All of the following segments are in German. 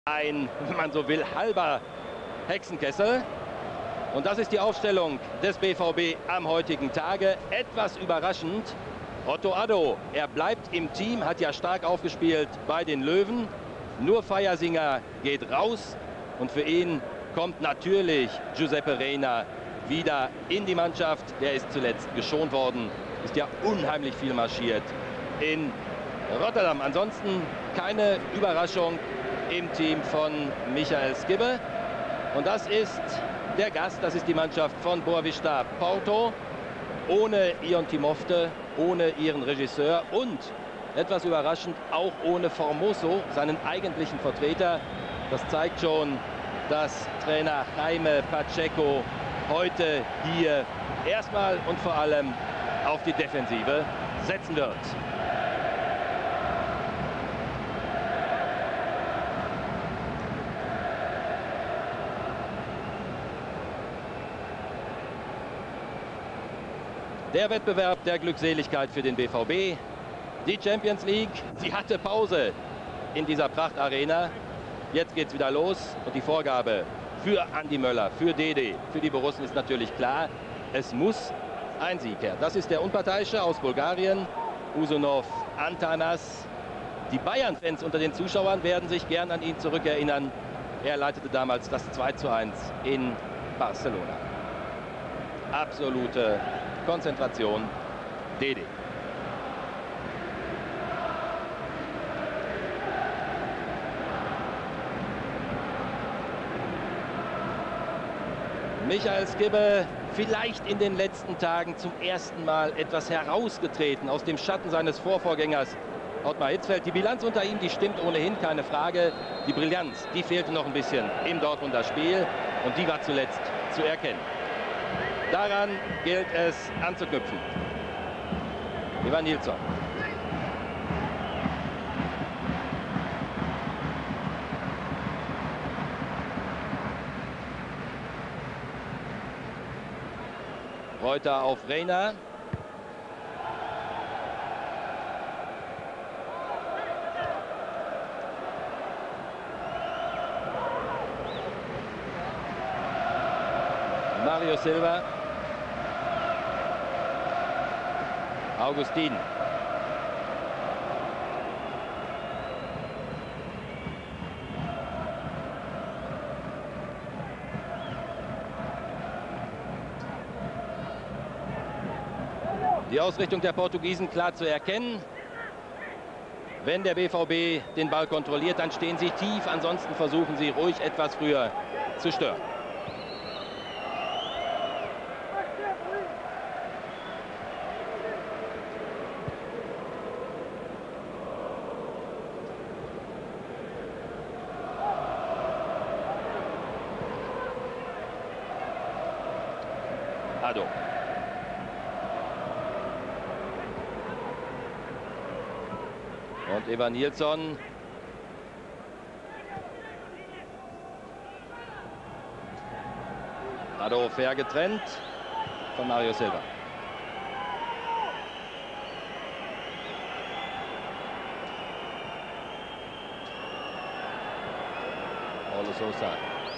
ein, wenn man so will, halber Hexenkessel. Und das ist die Aufstellung des BVB am heutigen Tage. Etwas überraschend. Otto Addo, er bleibt im Team, hat ja stark aufgespielt bei den Löwen. Nur Feiersinger geht raus. Und für ihn kommt natürlich Giuseppe Reina wieder in die Mannschaft. Der ist zuletzt geschont worden. Ist ja unheimlich viel marschiert in Rotterdam. Ansonsten keine Überraschung im Team von Michael Skibbe. Und das ist der Gast, das ist die Mannschaft von Boavista Porto. Ohne Ion Timofte, ohne ihren Regisseur und etwas überraschend auch ohne Formoso, seinen eigentlichen Vertreter. Das zeigt schon, dass Trainer Jaime Pacheco heute hier erstmal und vor allem auf die Defensive setzen wird. Der Wettbewerb der Glückseligkeit für den BVB. Die Champions League, sie hatte Pause in dieser Prachtarena. Jetzt geht es wieder los und die Vorgabe für Andi Möller, für Dede, für die Borussen ist natürlich klar. Es muss ein Sieg her. Das ist der Unparteiische aus Bulgarien, Usunov Antanas. Die Bayern-Fans unter den Zuschauern werden sich gern an ihn zurückerinnern. Er leitete damals das 2:1 in Barcelona. Absolute Konzentration, Dede. Michael Skibbe vielleicht in den letzten Tagen zum ersten Mal etwas herausgetreten aus dem Schatten seines Vorvorgängers Ottmar Hitzfeld. Die Bilanz unter ihm, die stimmt ohnehin, keine Frage. Die Brillanz, die fehlte noch ein bisschen im Dortmunder Spiel und die war zuletzt zu erkennen. Daran gilt es anzuknüpfen. Ivan Nilsson. Reuter auf Reina. Mario Silva. Augustin. Die Ausrichtung der Portugiesen klar zu erkennen. Wenn der BVB den Ball kontrolliert, dann stehen sie tief. Ansonsten versuchen sie ruhig etwas früher zu stören. Addo. Und Ivan Nilsson. Addo fair getrennt von Mario Silva. Paulo Sousa.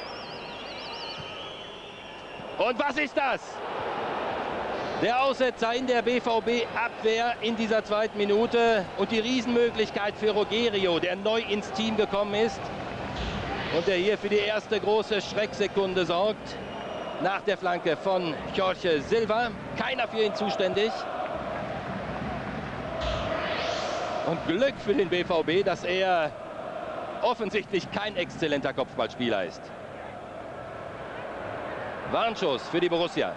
Und was ist das? Der Aussetzer in der BVB-Abwehr in dieser zweiten Minute und die Riesenmöglichkeit für Rogerio, der neu ins Team gekommen ist und der hier für die erste große Schrecksekunde sorgt. Nach der Flanke von Jorge Silva. Keiner für ihn zuständig. Und Glück für den BVB, dass er offensichtlich kein exzellenter Kopfballspieler ist. Warnschuss für die Borussia.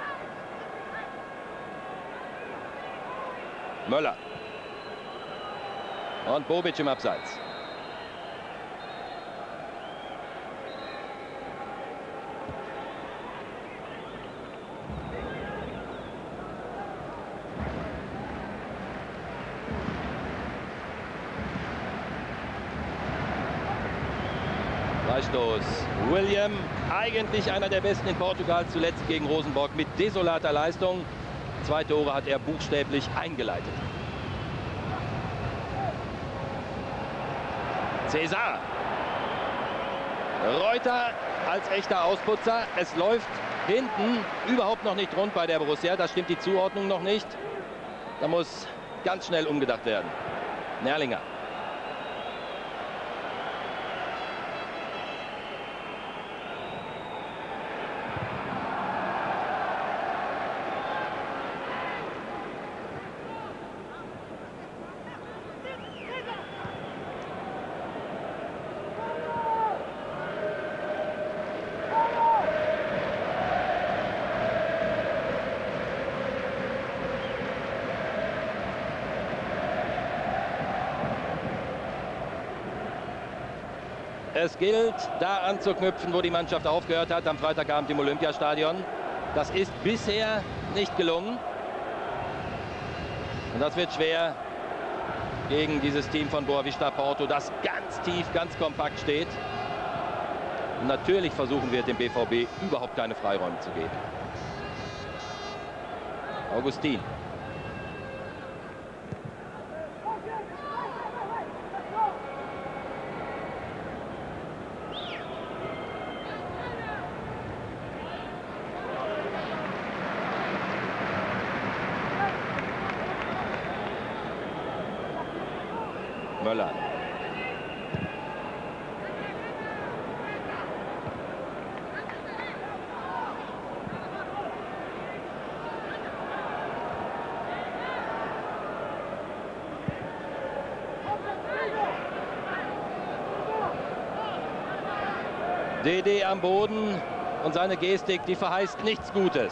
Möller. Und Bobic im Abseits. Freistoß. William, eigentlich einer der Besten in Portugal, zuletzt gegen Rosenborg mit desolater Leistung. 2 Tore hat er buchstäblich eingeleitet. Cesar. Reuter als echter Ausputzer. Es läuft hinten überhaupt noch nicht rund bei der Borussia. Da stimmt die Zuordnung noch nicht. Da muss ganz schnell umgedacht werden. Nerlinger. Es gilt, da anzuknüpfen, wo die Mannschaft aufgehört hat, am Freitagabend im Olympiastadion. Das ist bisher nicht gelungen. Und das wird schwer gegen dieses Team von Boavista Porto, das ganz tief, ganz kompakt steht. Und natürlich versuchen wir dem BVB überhaupt keine Freiräume zu geben. Augustin. Möller. DD am Boden und seine Gestik, die verheißt nichts Gutes.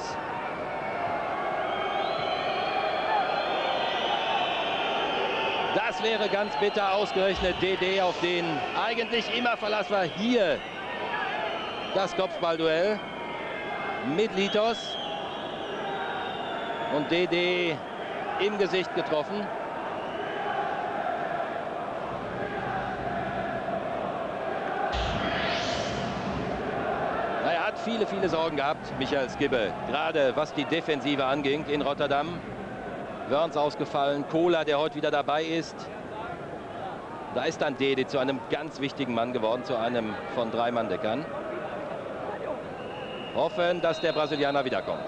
Das wäre ganz bitter, ausgerechnet DD, auf den eigentlich immer Verlass war. Hier das Kopfballduell mit Litos und DD im Gesicht getroffen. Er hat viele Sorgen gehabt, Michael Skibbe, gerade was die Defensive anging in Rotterdam. Wörns ausgefallen, Kohler, der heute wieder dabei ist. Da ist dann Dede zu einem ganz wichtigen Mann geworden, zu einem von 3 Manndeckern. Hoffen, dass der Brasilianer wiederkommt.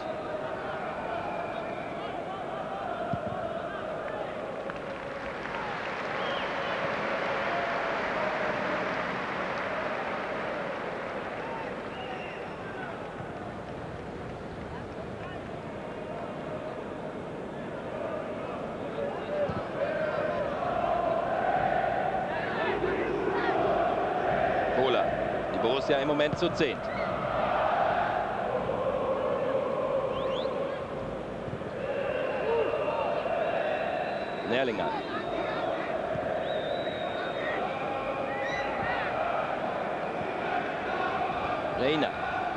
Die Borussia im Moment zu 10. Nerlinger. Reina.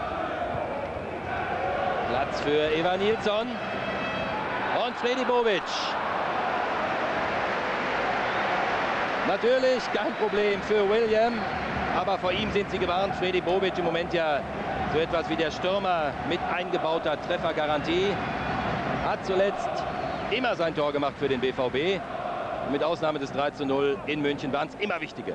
Platz für Evan Nilsson. Und Fredi Bobic. Natürlich kein Problem für William. Aber vor ihm sind sie gewarnt. Fredi Bobic im Moment ja so etwas wie der Stürmer mit eingebauter Treffergarantie. Hat zuletzt immer sein Tor gemacht für den BVB. Und mit Ausnahme des 3:0 in München waren es immer wichtige.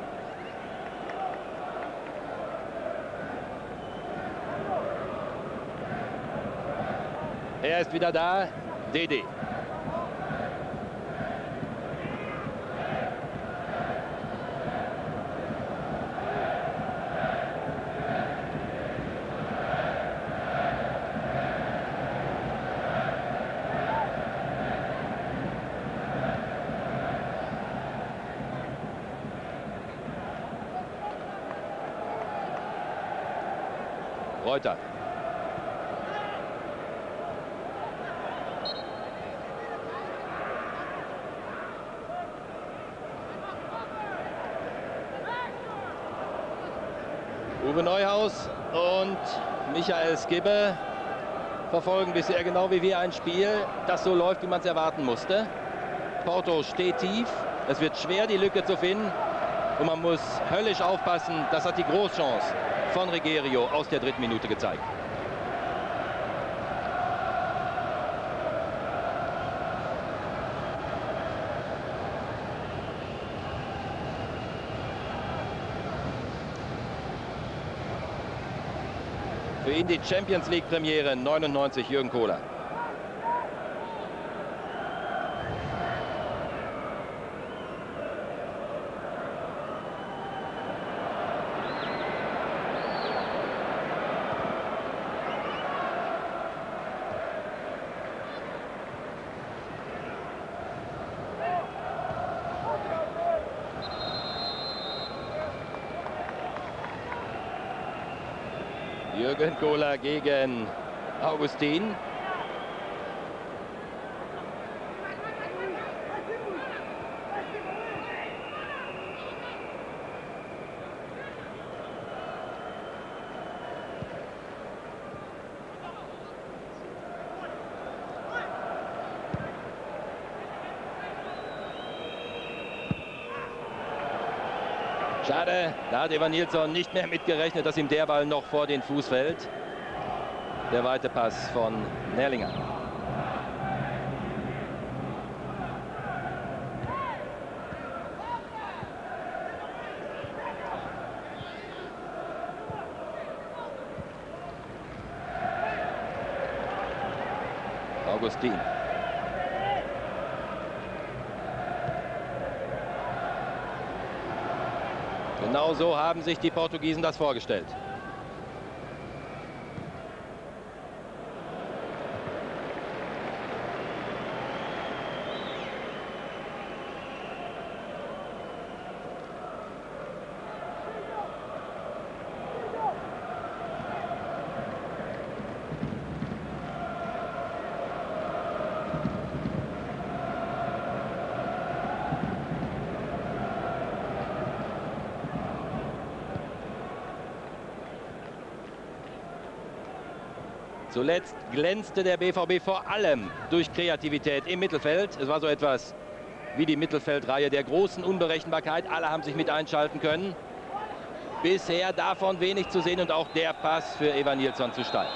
Er ist wieder da. DD. Reuter. Uwe Neuhaus und Michael Skibbe verfolgen bisher genau wie wir ein Spiel, das so läuft, wie man es erwarten musste. Porto steht tief. Es wird schwer, die Lücke zu finden. Und man muss höllisch aufpassen. Das hat die Großchance von Regerio aus der 3. Minute gezeigt. Für ihn die Champions League Premiere 99, Jürgen Kohler. Jürgen Kohler gegen Augustin. Schade, da hat Evanilson nicht mehr mitgerechnet, dass ihm der Ball noch vor den Fuß fällt. Der weite Pass von Nerlinger. Augustin. Genau so haben sich die Portugiesen das vorgestellt. Zuletzt glänzte der BVB vor allem durch Kreativität im Mittelfeld. Es war so etwas wie die Mittelfeldreihe der großen Unberechenbarkeit. Alle haben sich mit einschalten können. Bisher davon wenig zu sehen und auch der Pass für Evanilson zu steil.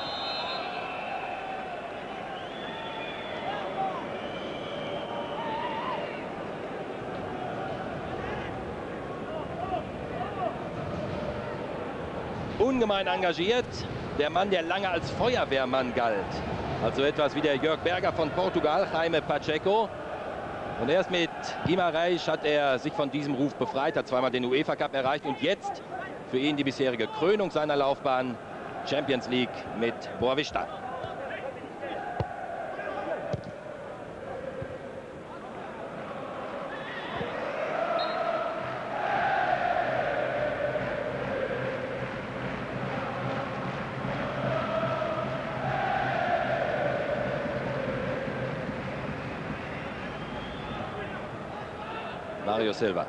Ungemein engagiert. Der Mann, der lange als Feuerwehrmann galt. Also etwas wie der Jörg Berger von Portugal, Jaime Pacheco. Und erst mit Guimarães hat er sich von diesem Ruf befreit, hat zweimal den UEFA Cup erreicht. Und jetzt für ihn die bisherige Krönung seiner Laufbahn, Champions League mit Boavista. Mario Silva.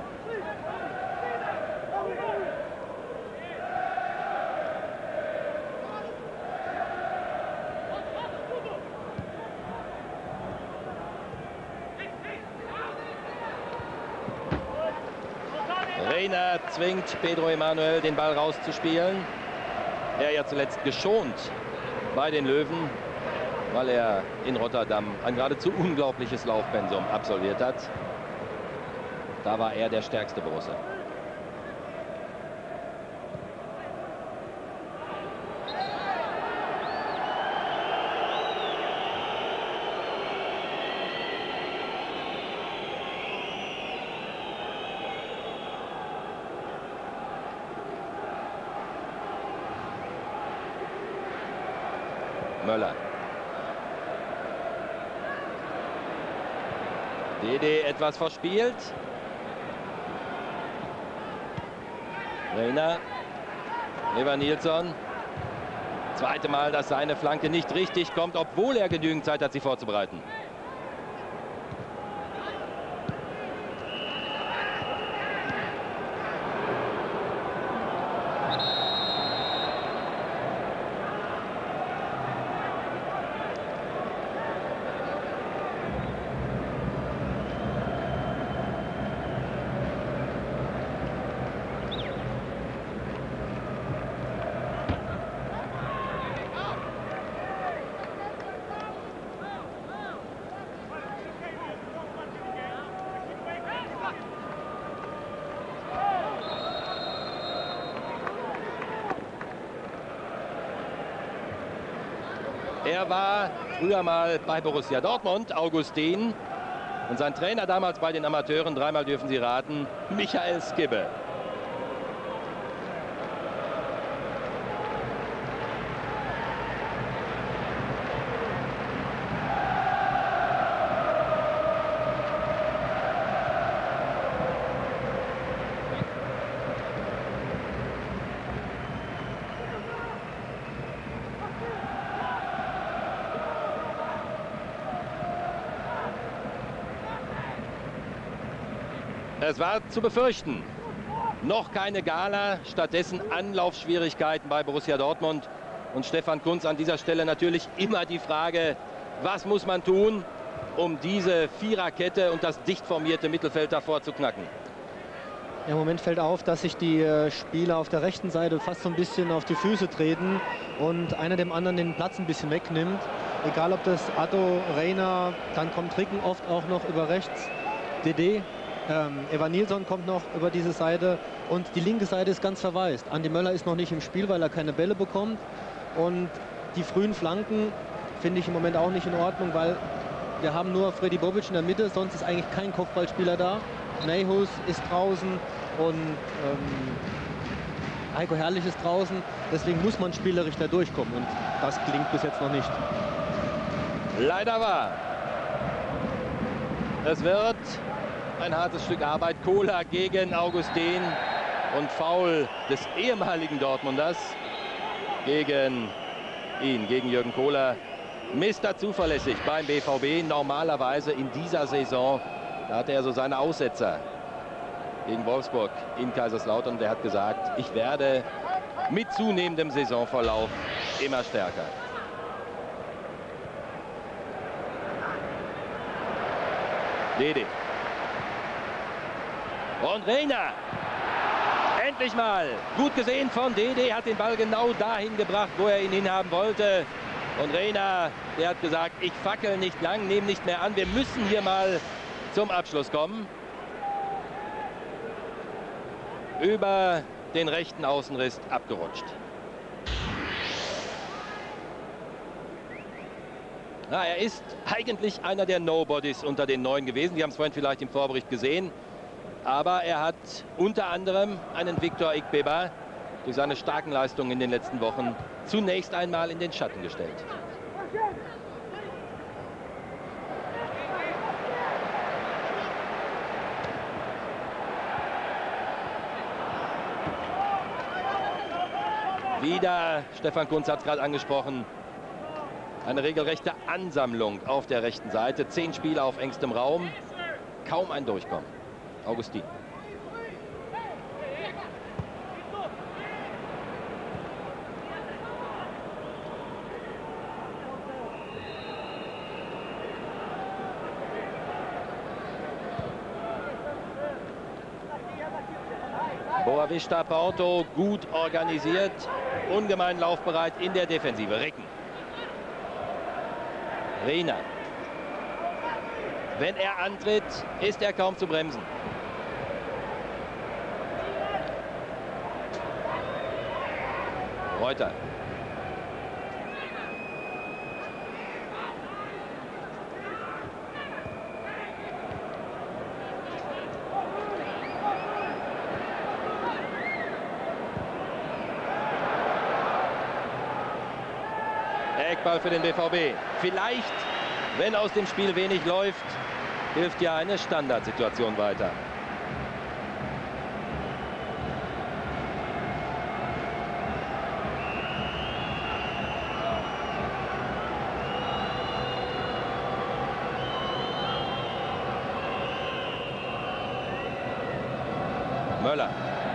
Reina zwingt Pedro Emanuel, den Ball rauszuspielen. Er ja zuletzt geschont bei den Löwen, weil er in Rotterdam ein geradezu unglaubliches Laufpensum absolviert hat. Da war er der stärkste Borusse. Möller. Dede etwas verspielt. Reina. Evanilson. Zweite Mal, dass seine Flanke nicht richtig kommt, obwohl er genügend Zeit hat, sie vorzubereiten. Er war früher mal bei Borussia Dortmund, Augustin. Und sein Trainer damals bei den Amateuren, dreimal dürfen Sie raten, Michael Skibbe. Es war zu befürchten. Noch keine Gala, stattdessen Anlaufschwierigkeiten bei Borussia Dortmund. Und Stefan Kuntz an dieser Stelle natürlich immer die Frage, was muss man tun, um diese Viererkette und das dicht formierte Mittelfeld davor zu knacken? Ja, im Moment fällt auf, dass sich die Spieler auf der rechten Seite fast so ein bisschen auf die Füße treten und einer dem anderen den Platz ein bisschen wegnimmt. Egal ob das Addo, Reina, dann kommt Ricken oft auch noch über rechts, DD. Evan Nilsson kommt noch über diese Seite und die linke Seite ist ganz verwaist. Andi Möller ist noch nicht im Spiel, weil er keine Bälle bekommt. Und die frühen Flanken finde ich im Moment auch nicht in Ordnung, weil wir haben nur Freddy Bobic in der Mitte, sonst ist eigentlich kein Kopfballspieler da. Neyhus ist draußen und Heiko Herrlich ist draußen. Deswegen muss man spielerisch da durchkommen und das gelingt bis jetzt noch nicht. Leider wahr. Es wird ein hartes Stück Arbeit. Kohler gegen Augustin und Foul des ehemaligen Dortmunders gegen ihn, gegen Jürgen Kohler. Mr. zuverlässig beim BVB. Normalerweise in dieser Saison, da hatte er so seine Aussetzer gegen Wolfsburg in Kaiserslautern. Der hat gesagt, ich werde mit zunehmendem Saisonverlauf immer stärker. Dede. Und Reina. Endlich mal. Gut gesehen von Dede. Hat den Ball genau dahin gebracht, wo er ihn hinhaben wollte. Und Reina, der hat gesagt, ich fackel nicht lang, nehme nicht mehr an. Wir müssen hier mal zum Abschluss kommen. Über den rechten Außenriss abgerutscht. Na, er ist eigentlich einer der Nobodies unter den Neuen gewesen. Sie haben es vorhin vielleicht im Vorbericht gesehen. Aber er hat unter anderem einen Victor Igbeba durch seine starken Leistungen in den letzten Wochen zunächst einmal in den Schatten gestellt. Wieder, Stefan Kuntz hat es gerade angesprochen, eine regelrechte Ansammlung auf der rechten Seite. 10 Spieler auf engstem Raum, kaum ein Durchkommen. Augustin. Boavista Porto gut organisiert, ungemein laufbereit in der Defensive. Ricken. Reina. Wenn er antritt, ist er kaum zu bremsen. Reuter. Eckball für den BVB. Vielleicht, wenn aus dem Spiel wenig läuft, hilft ja eine Standardsituation weiter. Möller.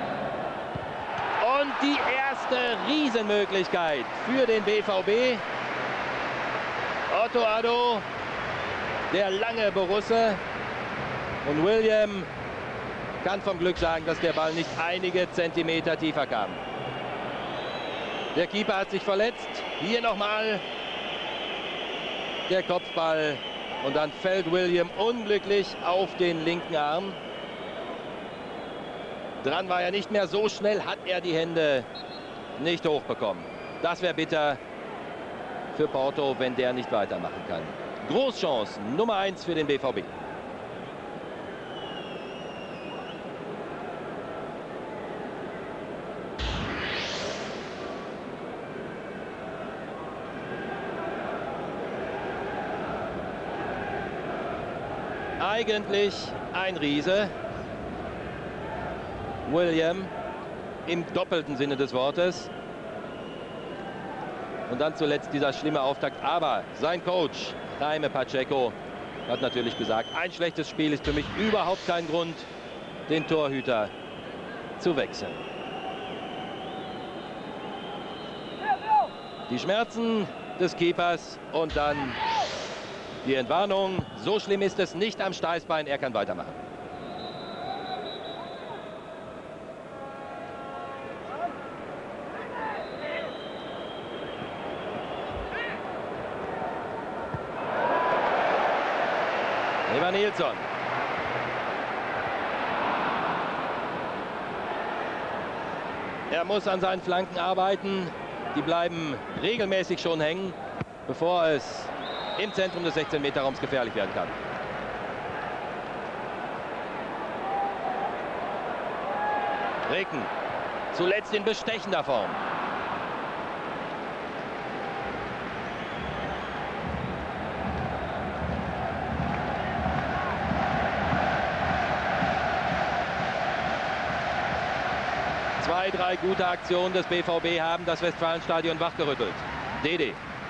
Und die erste Riesenmöglichkeit für den BVB. Otto Addo, der lange Borusse. Und William kann vom Glück sagen, dass der Ball nicht einige Zentimeter tiefer kam. Der Keeper hat sich verletzt. Hier nochmal der Kopfball. Und dann fällt William unglücklich auf den linken Arm. Dran war er nicht mehr, so schnell hat er die Hände nicht hochbekommen. Das wäre bitter für Porto, wenn der nicht weitermachen kann. Großchance Nummer 1 für den BVB. Eigentlich ein Riese. William im doppelten Sinne des Wortes. Und dann zuletzt dieser schlimme Auftakt. Aber sein Coach, Jaime Pacheco, hat natürlich gesagt, ein schlechtes Spiel ist für mich überhaupt kein Grund, den Torhüter zu wechseln. Die Schmerzen des Keepers und dann die Entwarnung. So schlimm ist es nicht am Steißbein, er kann weitermachen. Evanilson. Er muss an seinen Flanken arbeiten. Die bleiben regelmäßig schon hängen, bevor es im Zentrum des 16-Meter-Raums gefährlich werden kann. Reken, zuletzt in bestechender Form. Zwei, drei gute Aktionen des BVB haben das Westfalenstadion wachgerüttelt. Dede.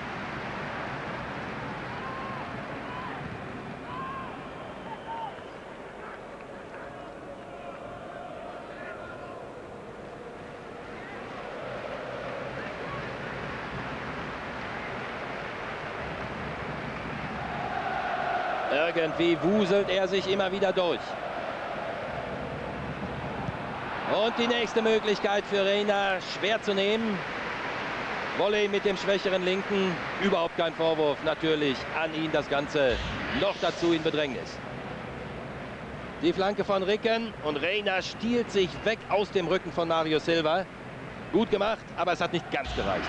Irgendwie wuselt er sich immer wieder durch. Und die nächste Möglichkeit für Reina, schwer zu nehmen. Volley mit dem schwächeren Linken. Überhaupt kein Vorwurf natürlich an ihn, das Ganze noch dazu in Bedrängnis. Die Flanke von Ricken und Reina stiehlt sich weg aus dem Rücken von Mario Silva. Gut gemacht, aber es hat nicht ganz gereicht.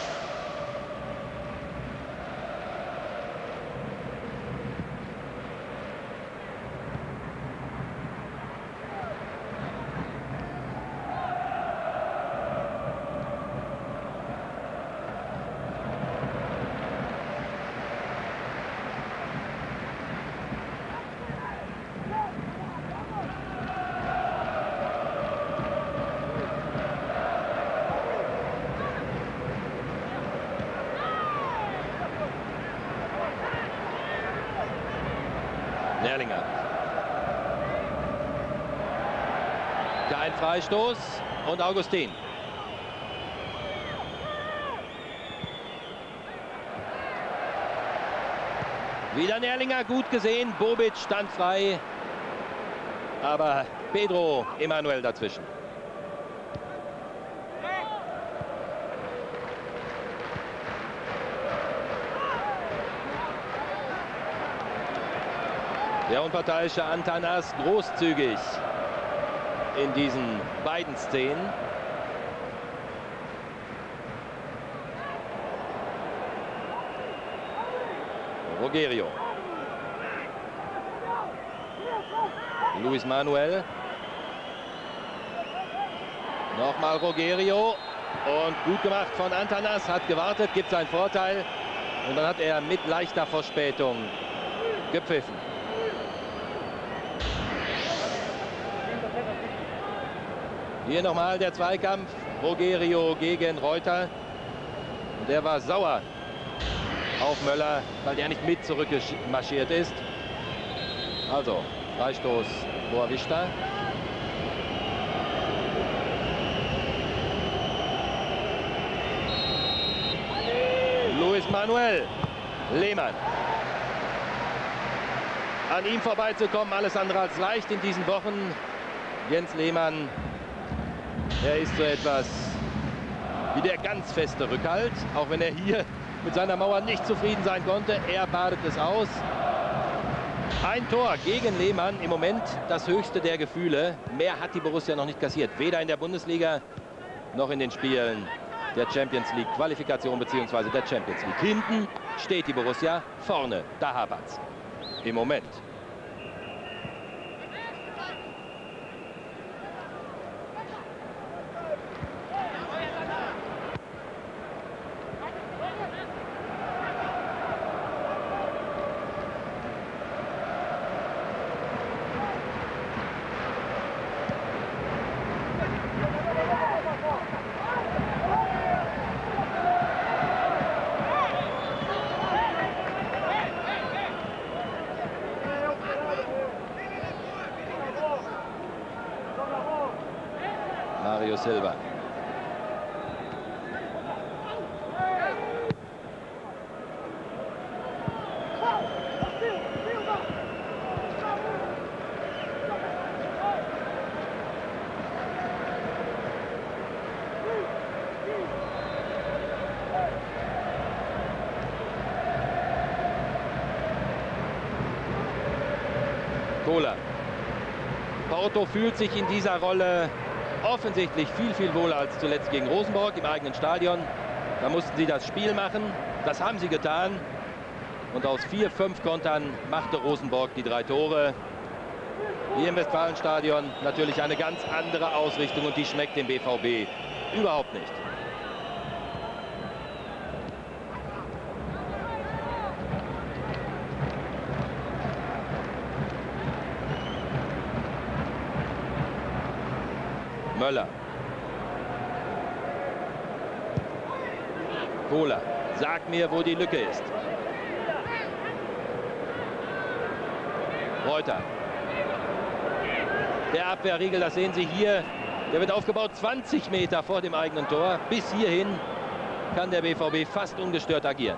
Nerlinger. Kein Freistoß und Augustin. Wieder Nerlinger, gut gesehen. Bobic stand frei. Aber Pedro Emanuel dazwischen. Der unparteiische Antanas großzügig in diesen beiden Szenen. Rogerio. Luis Manuel. Nochmal Rogerio. Und gut gemacht von Antanas. Hat gewartet, gibt seinen Vorteil. Und dann hat er mit leichter Verspätung gepfiffen. Hier nochmal der Zweikampf. Rogerio gegen Reuter. Und der war sauer auf Möller, weil der nicht mit zurückmarschiert ist. Also, Freistoß Boavista. Luis Manuel. Lehmann. An ihm vorbeizukommen, alles andere als leicht in diesen Wochen. Jens Lehmann. Er ist so etwas wie der ganz feste Rückhalt, auch wenn er hier mit seiner Mauer nicht zufrieden sein konnte. Er badet es aus. Ein Tor gegen Lehmann, im Moment das höchste der Gefühle. Mehr hat die Borussia noch nicht kassiert, weder in der Bundesliga noch in den Spielen der Champions League Qualifikation bzw. der Champions League. Hinten steht die Borussia, vorne, da hapert's. Im Moment. Mario Silva. Kohler. Porto fühlt sich in dieser Rolle offensichtlich viel wohler als zuletzt gegen Rosenborg im eigenen Stadion. Da mussten sie das Spiel machen. Das haben sie getan. Und aus 4-5 Kontern machte Rosenborg die 3 Tore. Hier im Westfalenstadion natürlich eine ganz andere Ausrichtung und die schmeckt dem BVB überhaupt nicht. Möller. Kohler. Sag mir, wo die Lücke ist. Reuter. Der Abwehrriegel, das sehen Sie hier. Der wird aufgebaut 20 Meter vor dem eigenen Tor. Bis hierhin kann der BVB fast ungestört agieren.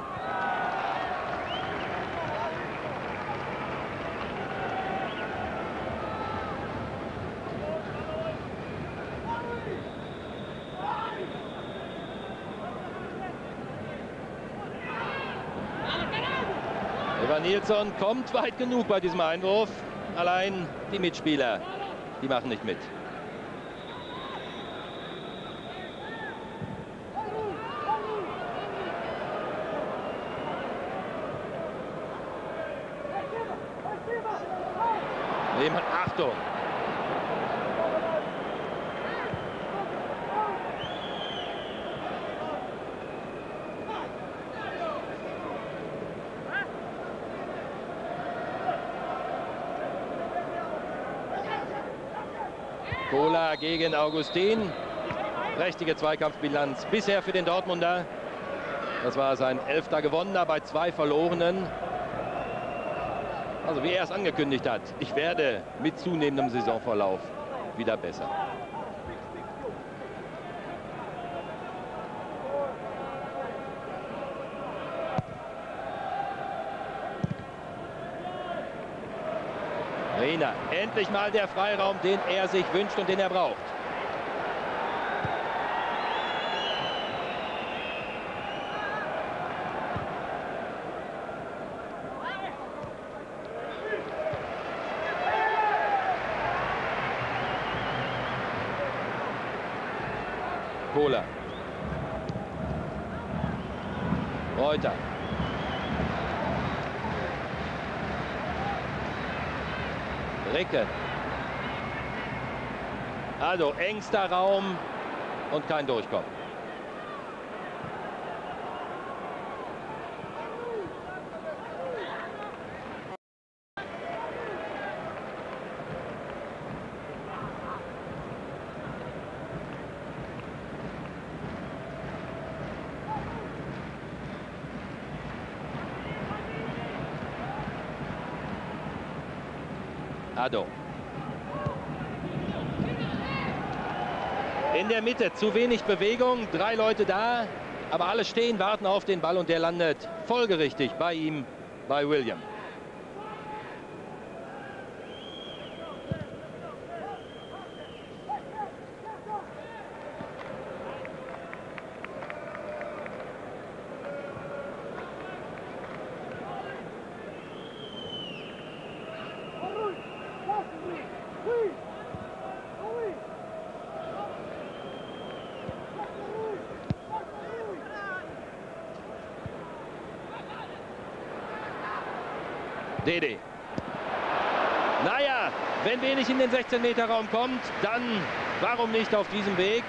Nilsson kommt weit genug bei diesem Einwurf. Allein die Mitspieler, die machen nicht mit. Lehmann, Achtung. Kohler gegen Augustin. Prächtige Zweikampfbilanz bisher für den Dortmunder. Das war sein 11. gewonnener bei 2 verlorenen. Also wie er es angekündigt hat, ich werde mit zunehmendem Saisonverlauf wieder besser. Reina, endlich mal der Freiraum, den er sich wünscht und den er braucht. Kohler. Reuter. Ricke. Also engster Raum und kein Durchkommen. Addo. In der Mitte zu wenig Bewegung, 3 Leute da, aber alle stehen, warten auf den Ball und der landet folgerichtig bei ihm, bei William. Dede. Naja, wenn wenig in den 16-Meter-Raum kommt, dann warum nicht auf diesem Weg?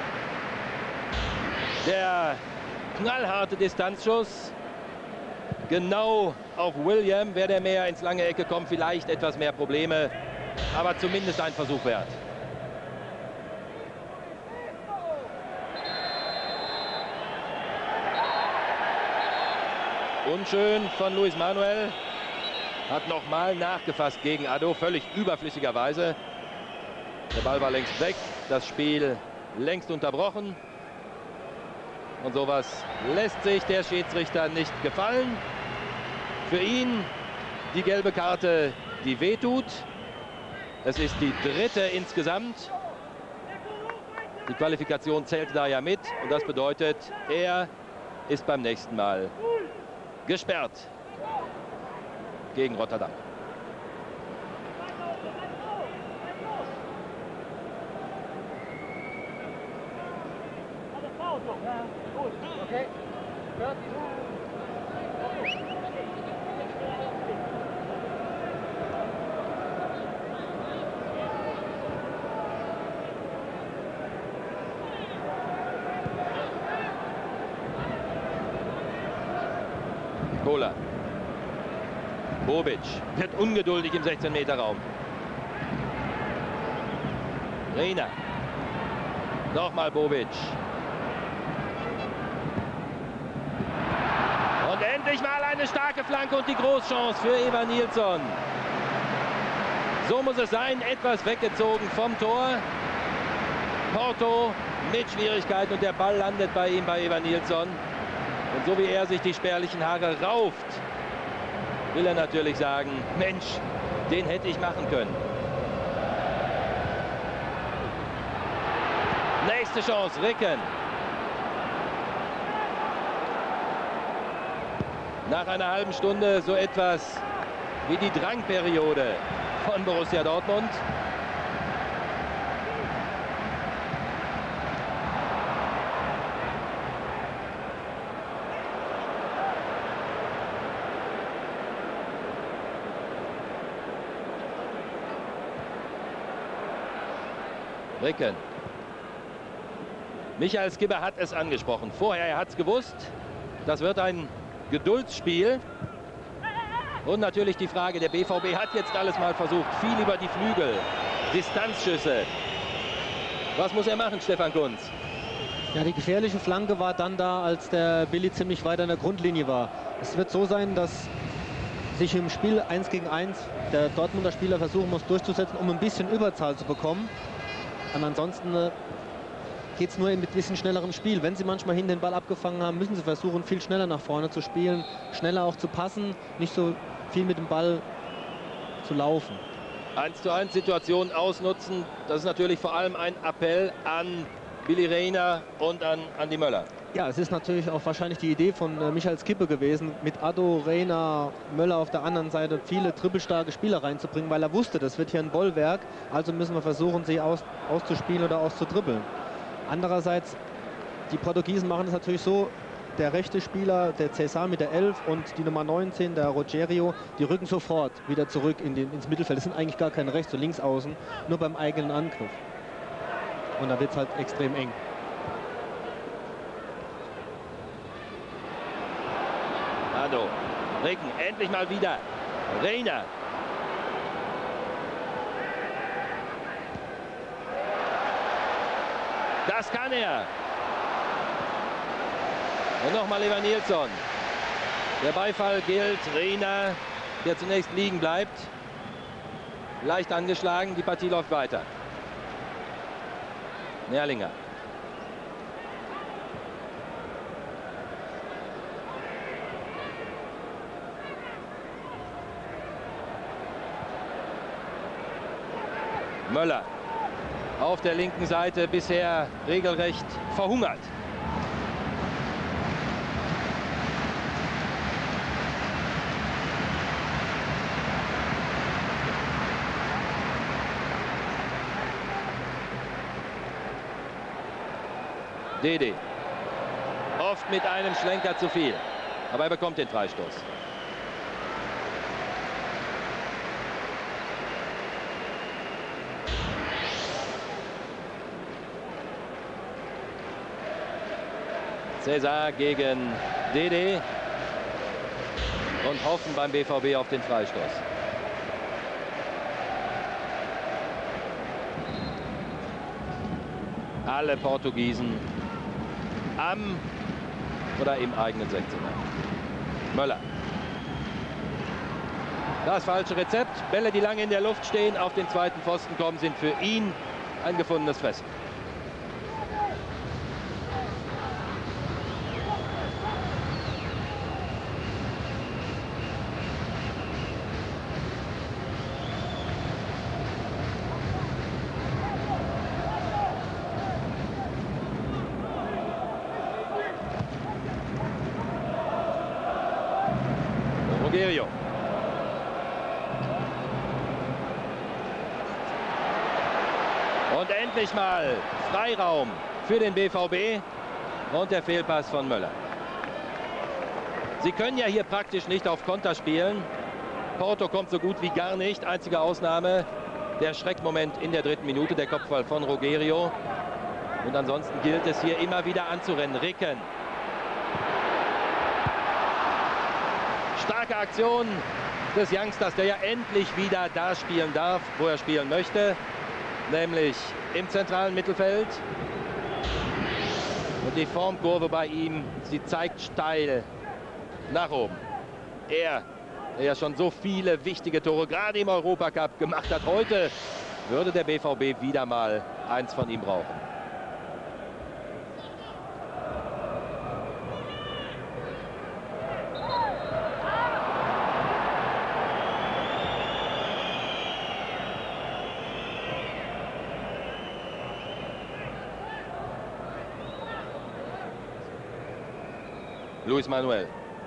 Der knallharte Distanzschuss. Genau auf William. Wäre der mehr ins lange Ecke kommt, vielleicht etwas mehr Probleme. Aber zumindest ein Versuch wert. Unschön von Luis Manuel. Hat nochmal nachgefasst gegen Addo, völlig überflüssigerweise. Der Ball war längst weg, das Spiel längst unterbrochen. Und sowas lässt sich der Schiedsrichter nicht gefallen. Für ihn die gelbe Karte, die wehtut. Es ist die dritte insgesamt. Die Qualifikation zählt da ja mit. Und das bedeutet, er ist beim nächsten Mal gesperrt gegen Rotterdam. Kohler. Bobic wird ungeduldig im 16-Meter-Raum. Rehner. Nochmal Bobic. Und endlich mal eine starke Flanke und die Großchance für Evan Nilsson. So muss es sein, etwas weggezogen vom Tor. Porto mit Schwierigkeiten und der Ball landet bei ihm, bei Evan Nilsson. Und so wie er sich die spärlichen Haare rauft, will er natürlich sagen, Mensch, den hätte ich machen können. Nächste Chance, Ricken. Nach einer halben Stunde so etwas wie die Drangperiode von Borussia Dortmund. Ricken. Michael Skibbe hat es angesprochen. Vorher, er hat es gewusst. Das wird ein Geduldsspiel. Und natürlich die Frage, der BVB hat jetzt alles mal versucht. Viel über die Flügel. Distanzschüsse. Was muss er machen, Stefan Kuntz? Ja, die gefährliche Flanke war dann da, als der Billy ziemlich weit an der Grundlinie war. Es wird so sein, dass sich im Spiel 1 gegen 1 der Dortmunder Spieler versuchen muss durchzusetzen, um ein bisschen Überzahl zu bekommen. Und ansonsten geht es nur mit ein bisschen schnellerem Spiel. Wenn sie manchmal hinten den Ball abgefangen haben, müssen sie versuchen, viel schneller nach vorne zu spielen, schneller auch zu passen, nicht so viel mit dem Ball zu laufen. 1:1 Situation ausnutzen, das ist natürlich vor allem ein Appell an Billy Rehner und an Andi Möller. Ja, es ist natürlich auch wahrscheinlich die Idee von Michael Skibbe gewesen, mit Addo, Rehner, Möller auf der anderen Seite viele dribbelstarke Spieler reinzubringen, weil er wusste, das wird hier ein Bollwerk, also müssen wir versuchen, sie auszuspielen oder auszudribbeln. Andererseits, die Portugiesen machen es natürlich so, der rechte Spieler, der Cesar mit der 11 und die Nummer 19, der Rogerio, die rücken sofort wieder zurück ins Mittelfeld. Das sind eigentlich gar keine Rechts- und Linksaußen, nur beim eigenen Angriff. Und da wird es halt extrem eng. Addo, Ricken, endlich mal wieder. Rehner. Das kann er. Und nochmal Evan Nilsson. Der Beifall gilt Rehner, der zunächst liegen bleibt. Leicht angeschlagen, die Partie läuft weiter. Nerlinger. Möller auf der linken Seite bisher regelrecht verhungert. Dede. Oft mit einem Schlenker zu viel. Aber er bekommt den Freistoß. Cesar gegen Dede und hoffen beim BVB auf den Freistoß. Alle Portugiesen am oder im eigenen 16er. Möller. Das falsche Rezept. Bälle, die lange in der Luft stehen, auf den zweiten Pfosten kommen, sind für ihn ein gefundenes Fressen. Rogerio. Und endlich mal Freiraum für den BVB und der Fehlpass von Möller. Sie können ja hier praktisch nicht auf Konter spielen. Porto kommt so gut wie gar nicht. Einzige Ausnahme der Schreckmoment in der 3. Minute, der Kopfball von Rogerio. Und ansonsten gilt es hier immer wieder anzurennen. Ricken. Starke Aktion des Youngsters, der ja endlich wieder da spielen darf, wo er spielen möchte. Nämlich im zentralen Mittelfeld. Und die Formkurve bei ihm, sie zeigt steil nach oben. Er, der ja schon so viele wichtige Tore gerade im Europacup gemacht hat, heute würde der BVB wieder mal eins von ihm brauchen. Luis Manuel.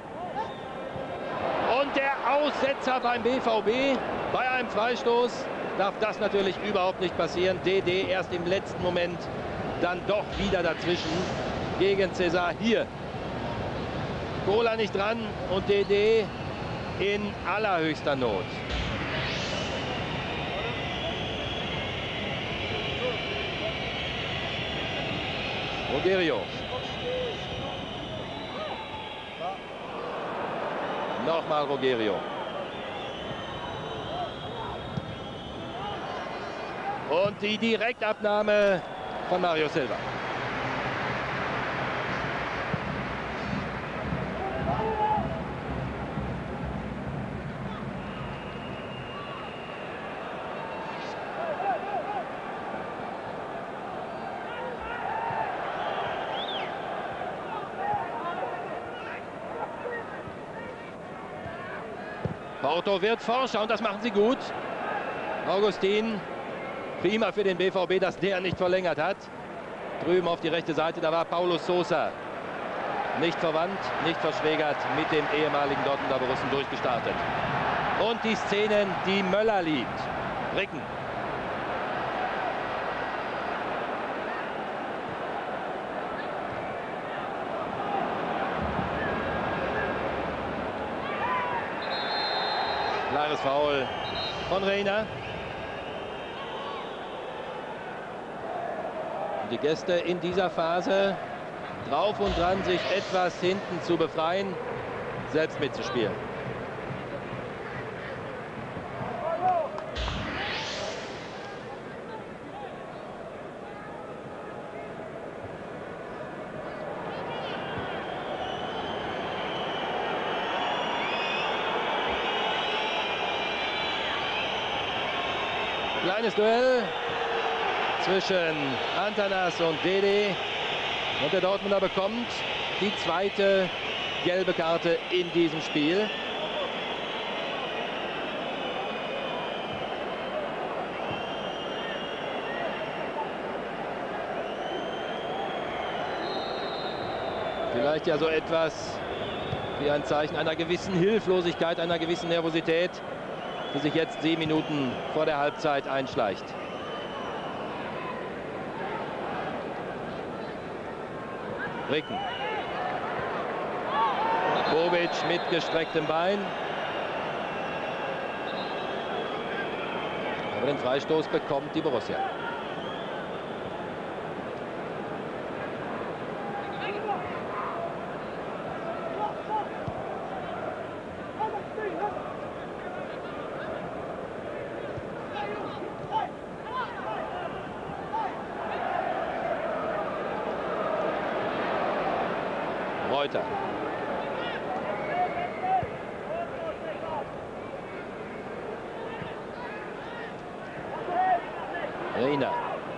Und der Aussetzer beim BVB. Bei einem Freistoß darf das natürlich überhaupt nicht passieren. Dede erst im letzten Moment dann doch wieder dazwischen gegen Cesar. Hier Gola nicht dran und Dede in allerhöchster Not. Rogerio. Nochmal Rogerio. Und die Direktabnahme von Mario Silva. Porto wird forscher und das machen sie gut. Augustin, prima für den BVB, dass der nicht verlängert hat. Drüben auf die rechte Seite, da war Paulo Sousa. Nicht verwandt, nicht verschwägert, mit dem ehemaligen Dortmunder Borussen durchgestartet. Und die Szenen, die Möller liebt. Ricken. Klares Foul von Reina. Die Gäste in dieser Phase drauf und dran, sich etwas hinten zu befreien, selbst mitzuspielen. Kleines Duell zwischen Antanas und Dede. Und der Dortmunder bekommt die zweite gelbe Karte in diesem Spiel. Vielleicht ja so etwas wie ein Zeichen einer gewissen Hilflosigkeit, einer gewissen Nervosität, die sich jetzt 7 Minuten vor der Halbzeit einschleicht. Ricken. Bobic mit gestrecktem Bein. Aber den Freistoß bekommt die Borussia. Reuter. Reina.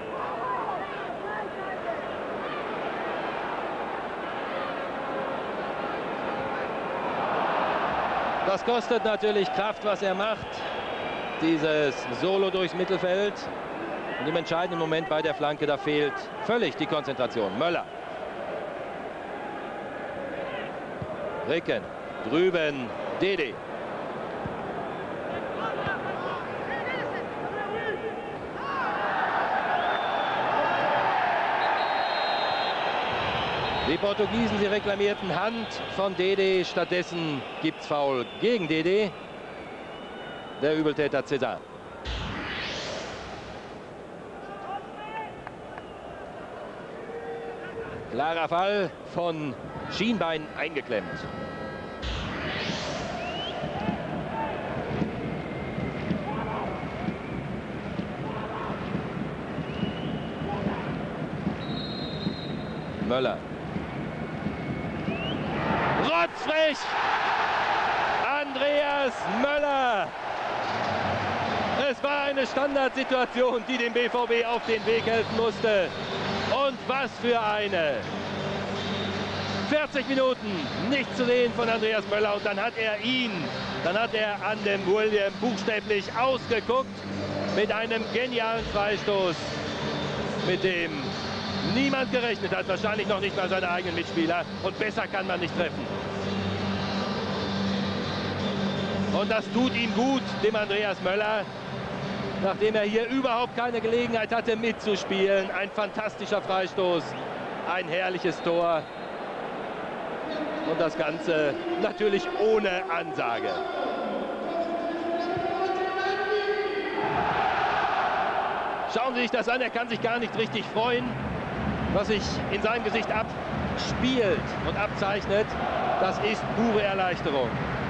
Das kostet natürlich Kraft, was er macht. Dieses Solo durchs Mittelfeld. Und im entscheidenden Moment bei der Flanke, da fehlt völlig die Konzentration. Möller. Ricken. Drüben Dede. Die Portugiesen, sie reklamierten Hand von Dede. Stattdessen gibt es Foul gegen Dede. Der Übeltäter César. Klarer Fall, von Schienbein eingeklemmt. Möller. Rotzfrech! Andreas Möller! Es war eine Standardsituation, die dem BVB auf den Weg helfen musste. Und was für eine! 40 Minuten nicht zu sehen von Andreas Möller und dann hat er an dem William buchstäblich ausgeguckt mit einem genialen Freistoß, mit dem niemand gerechnet hat, wahrscheinlich noch nicht mal seine eigenen Mitspieler, und besser kann man nicht treffen. Und das tut ihm gut, dem Andreas Möller, nachdem er hier überhaupt keine Gelegenheit hatte mitzuspielen. Ein fantastischer Freistoß, ein herrliches Tor und das Ganze natürlich ohne Ansage. Schauen Sie sich das an, er kann sich gar nicht richtig freuen. Was sich in seinem Gesicht abspielt und abzeichnet, das ist pure Erleichterung.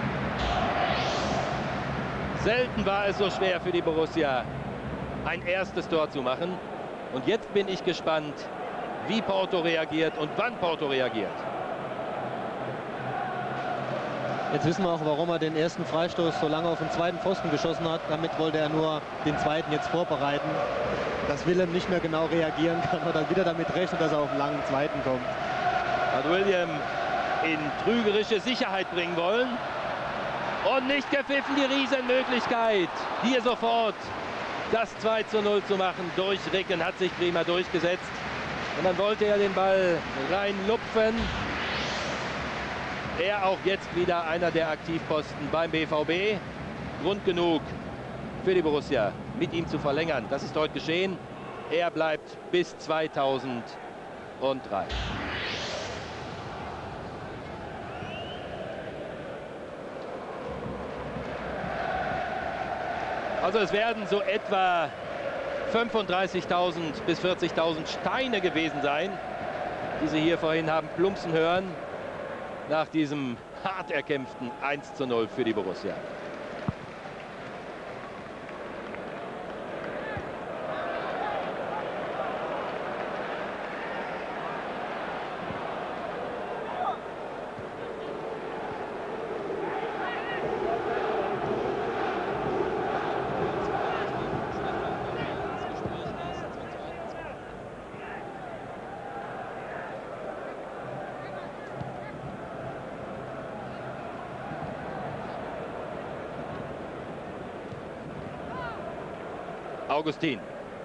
Selten war es so schwer für die Borussia, ein erstes Tor zu machen. Und jetzt bin ich gespannt, wie Porto reagiert und wann Porto reagiert. Jetzt wissen wir auch, warum er den ersten Freistoß so lange auf den zweiten Pfosten geschossen hat. Damit wollte er nur den zweiten jetzt vorbereiten, dass Willem nicht mehr genau reagieren kann oder wieder damit rechnet, dass er auf den langen zweiten kommt. Hat William in trügerische Sicherheit bringen wollen. Und nicht gepfiffen, die Riesenmöglichkeit, hier sofort das 2:0 zu machen. Durch Ricken hat sich prima durchgesetzt. Und dann wollte er den Ball reinlupfen. Er auch jetzt wieder einer der Aktivposten beim BVB. Grund genug für die Borussia, mit ihm zu verlängern. Das ist heute geschehen. Er bleibt bis 2003. Also es werden so etwa 35.000 bis 40.000 Steine gewesen sein, die Sie hier vorhin haben plumpsen hören, nach diesem hart erkämpften 1:0 für die Borussia. Augustin.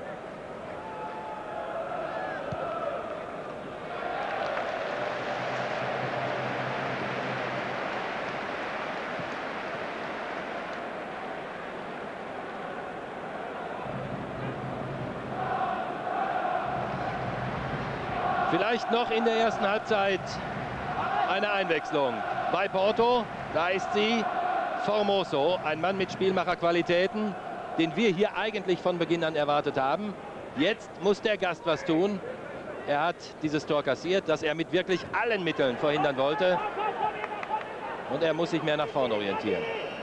Vielleicht noch in der ersten Halbzeit eine Einwechslung bei Porto. Da ist sie, Formoso, ein Mann mit Spielmacherqualitäten, den wir hier eigentlich von Beginn an erwartet haben. Jetzt muss der Gast was tun. Er hat dieses Tor kassiert, das er mit wirklich allen Mitteln verhindern wollte. Und er muss sich mehr nach vorne orientieren.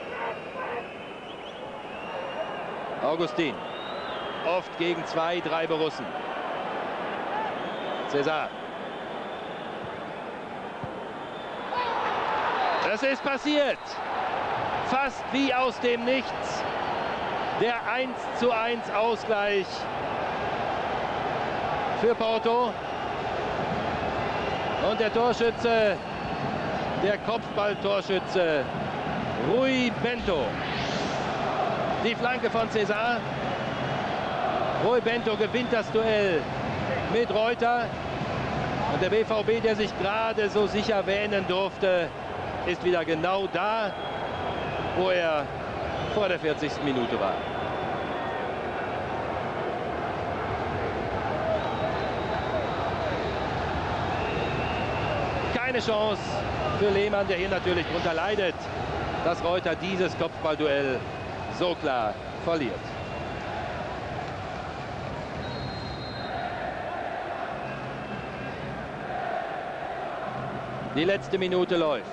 Augustin. Oft gegen 2, 3 Borussen. César. Es ist passiert. Fast wie aus dem Nichts. Der 1:1 Ausgleich für Porto. Und der Torschütze, der Kopfballtorschütze Rui Bento. Die Flanke von César. Rui Bento gewinnt das Duell mit Reuter. Und der BVB, der sich gerade so sicher wähnen durfte, ist wieder genau da, wo er vor der 40. Minute war. Keine Chance für Lehmann, der hier natürlich darunter leidet, dass Reuter dieses Kopfballduell so klar verliert. Die letzte Minute läuft.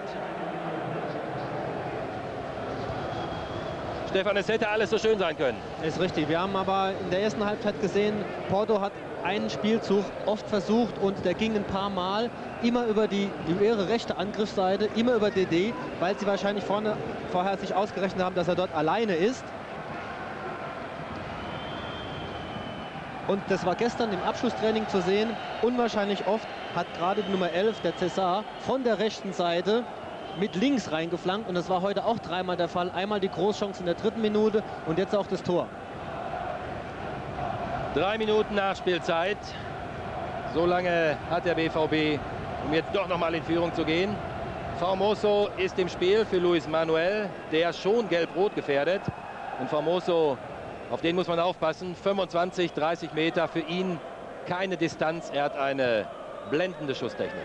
Stefan, es hätte alles so schön sein können. Ist richtig. Wir haben aber in der ersten Halbzeit gesehen, Porto hat einen Spielzug oft versucht und der ging ein paar Mal immer über ihre rechte Angriffsseite, immer über DD, weil sie wahrscheinlich vorher sich ausgerechnet haben, dass er dort alleine ist. Und das war gestern im Abschlusstraining zu sehen. Unwahrscheinlich oft hat gerade die Nummer 11, der César, von der rechten Seite mit links reingeflankt. Und das war heute auch dreimal der Fall. Einmal die Großchance in der 3. Minute und jetzt auch das Tor. 3 Minuten Nachspielzeit. So lange hat der BVB, um jetzt doch noch mal in Führung zu gehen. Formoso ist im Spiel für Luis Manuel, der schon gelb-rot gefährdet. Und Formoso, auf den muss man aufpassen. 25, 30 Meter für ihn keine Distanz. Er hat eine blendende Schusstechnik.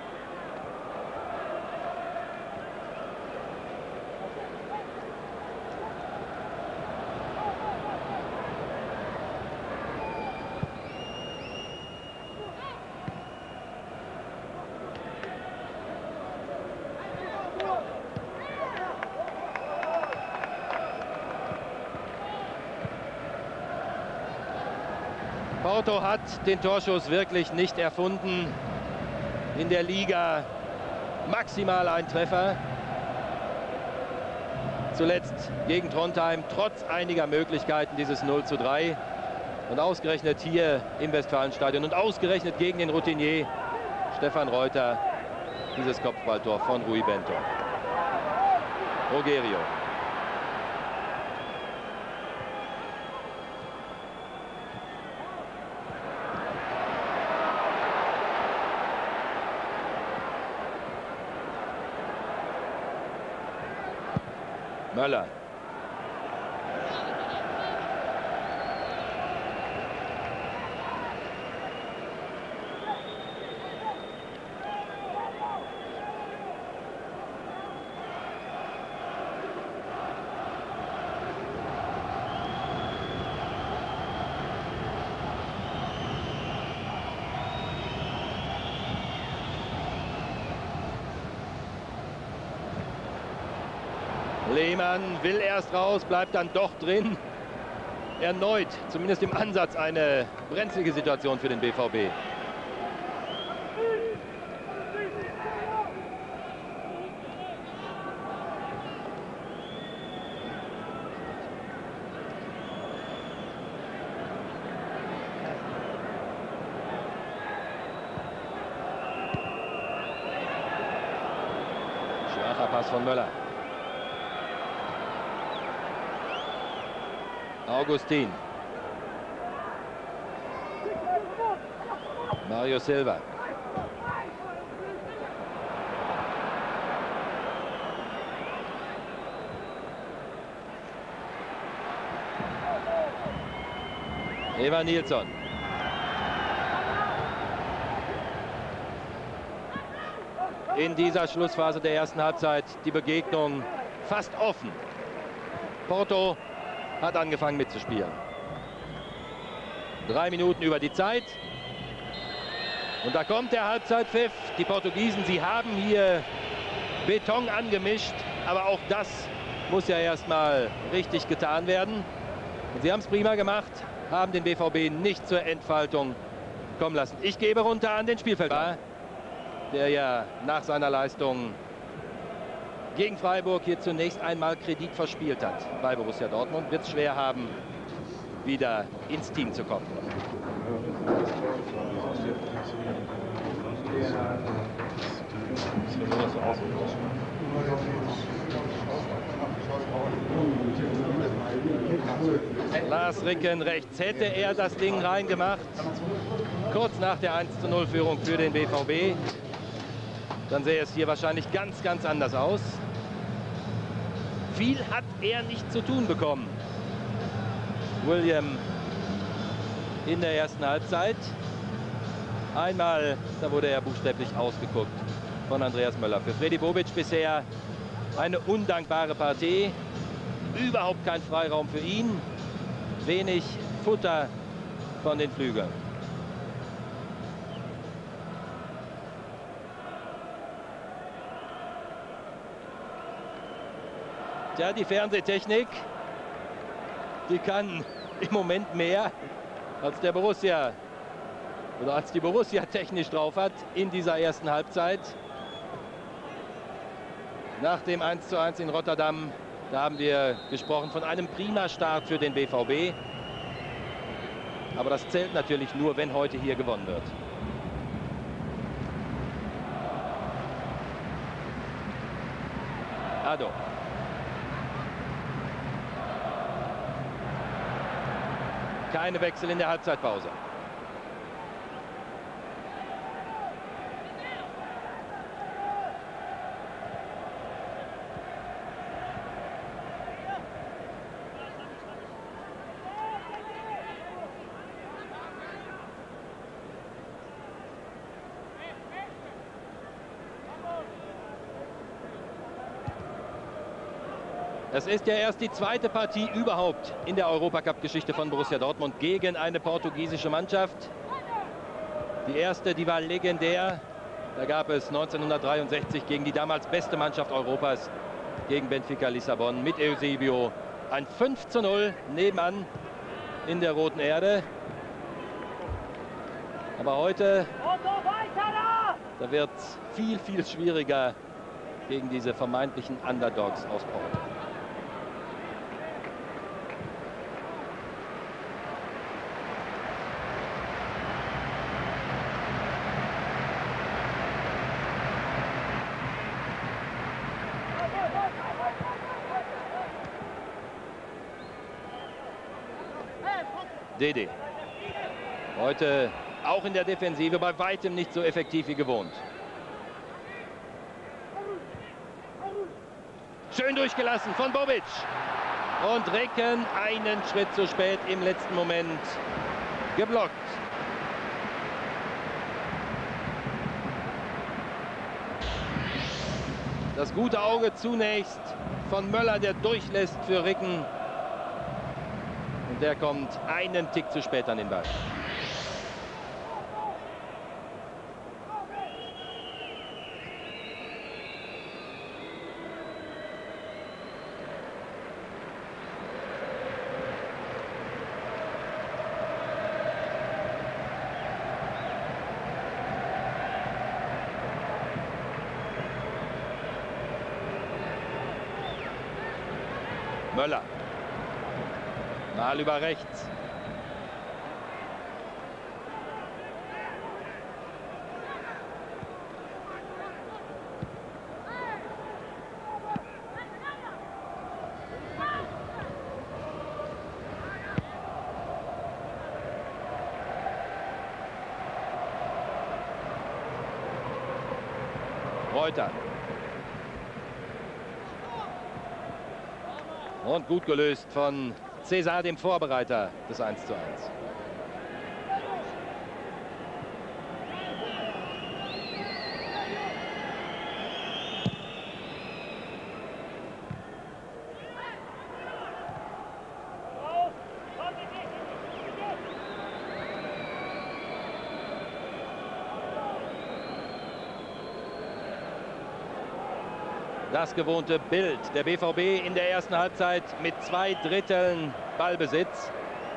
Porto hat den Torschuss wirklich nicht erfunden. In der Liga maximal ein Treffer. Zuletzt gegen Trondheim, trotz einiger Möglichkeiten, dieses 0:3. Und ausgerechnet hier im Westfalenstadion und ausgerechnet gegen den Routinier Stefan Reuter dieses Kopfballtor von Rui Bento. Rogerio. Möller. Lehmann will erst raus, bleibt dann doch drin. Erneut, zumindest im Ansatz, eine brenzlige Situation für den BVB. Schwacher Pass von Möller. Augustin. Mario Silva. Eva Nilsson. In dieser Schlussphase der ersten Halbzeit die Begegnung fast offen. Porto hat angefangen mitzuspielen. 3 Minuten über die Zeit. Und da kommt der Halbzeitpfiff. Die Portugiesen, sie haben hier Beton angemischt. Aber auch das muss ja erstmal richtig getan werden. Und sie haben es prima gemacht, haben den BVB nicht zur Entfaltung kommen lassen. Ich gebe runter an den Spielfeldrand, der ja nach seiner Leistung gegen Freiburg hier zunächst einmal Kredit verspielt hat. Bei Borussia Dortmund wird es schwer haben, wieder ins Team zu kommen. Lars Ricken rechts. Hätte er das Ding reingemacht, kurz nach der 1:0-Führung für den BVB, dann sähe es hier wahrscheinlich ganz, ganz anders aus. Viel hat er nicht zu tun bekommen. William in der ersten Halbzeit. Einmal, da wurde er buchstäblich ausgeguckt von Andreas Möller. Für Fredi Bobic bisher eine undankbare Partie. Überhaupt kein Freiraum für ihn. Wenig Futter von den Flügeln. Tja, die Fernsehtechnik, die kann im Moment mehr als der Borussia oder als die Borussia technisch drauf hat in dieser ersten Halbzeit. Nach dem 1:1 in Rotterdam, da haben wir gesprochen von einem prima Start für den BVB. Aber das zählt natürlich nur, wenn heute hier gewonnen wird. Addo. Keine Wechsel in der Halbzeitpause. Es ist ja erst die zweite Partie überhaupt in der Europacup-Geschichte von Borussia Dortmund gegen eine portugiesische Mannschaft. Die erste, die war legendär. Da gab es 1963 gegen die damals beste Mannschaft Europas, gegen Benfica Lissabon mit Eusebio. Ein 5:0 nebenan in der Roten Erde. Aber heute, da wird es viel, viel schwieriger gegen diese vermeintlichen Underdogs aus Porto. Dede. Heute auch in der Defensive bei weitem nicht so effektiv wie gewohnt. Schön durchgelassen von Bobic. Und Ricken einen Schritt zu spät im letzten Moment geblockt. Das gute Auge zunächst von Möller, der durchlässt für Ricken. Und der kommt einen Tick zu spät an den Ball. Möller. Mal über rechts. Reuter. Und gut gelöst von Cesar, dem Vorbereiter des 1:1. Das gewohnte Bild. Der BVB in der ersten Halbzeit mit 2/3 Ballbesitz.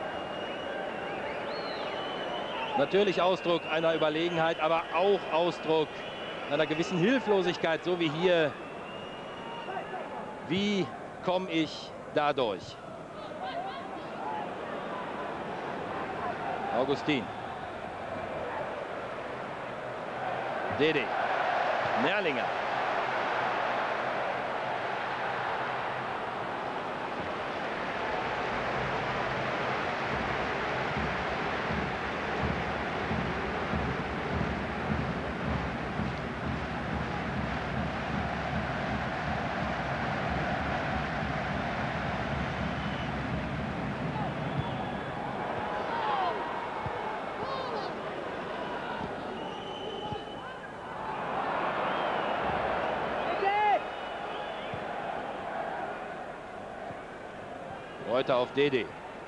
Natürlich Ausdruck einer Überlegenheit, aber auch Ausdruck einer gewissen Hilflosigkeit, so wie hier Wie komme ich dadurch? Augustin. Dede. Nerlinger. Reuter auf Dede.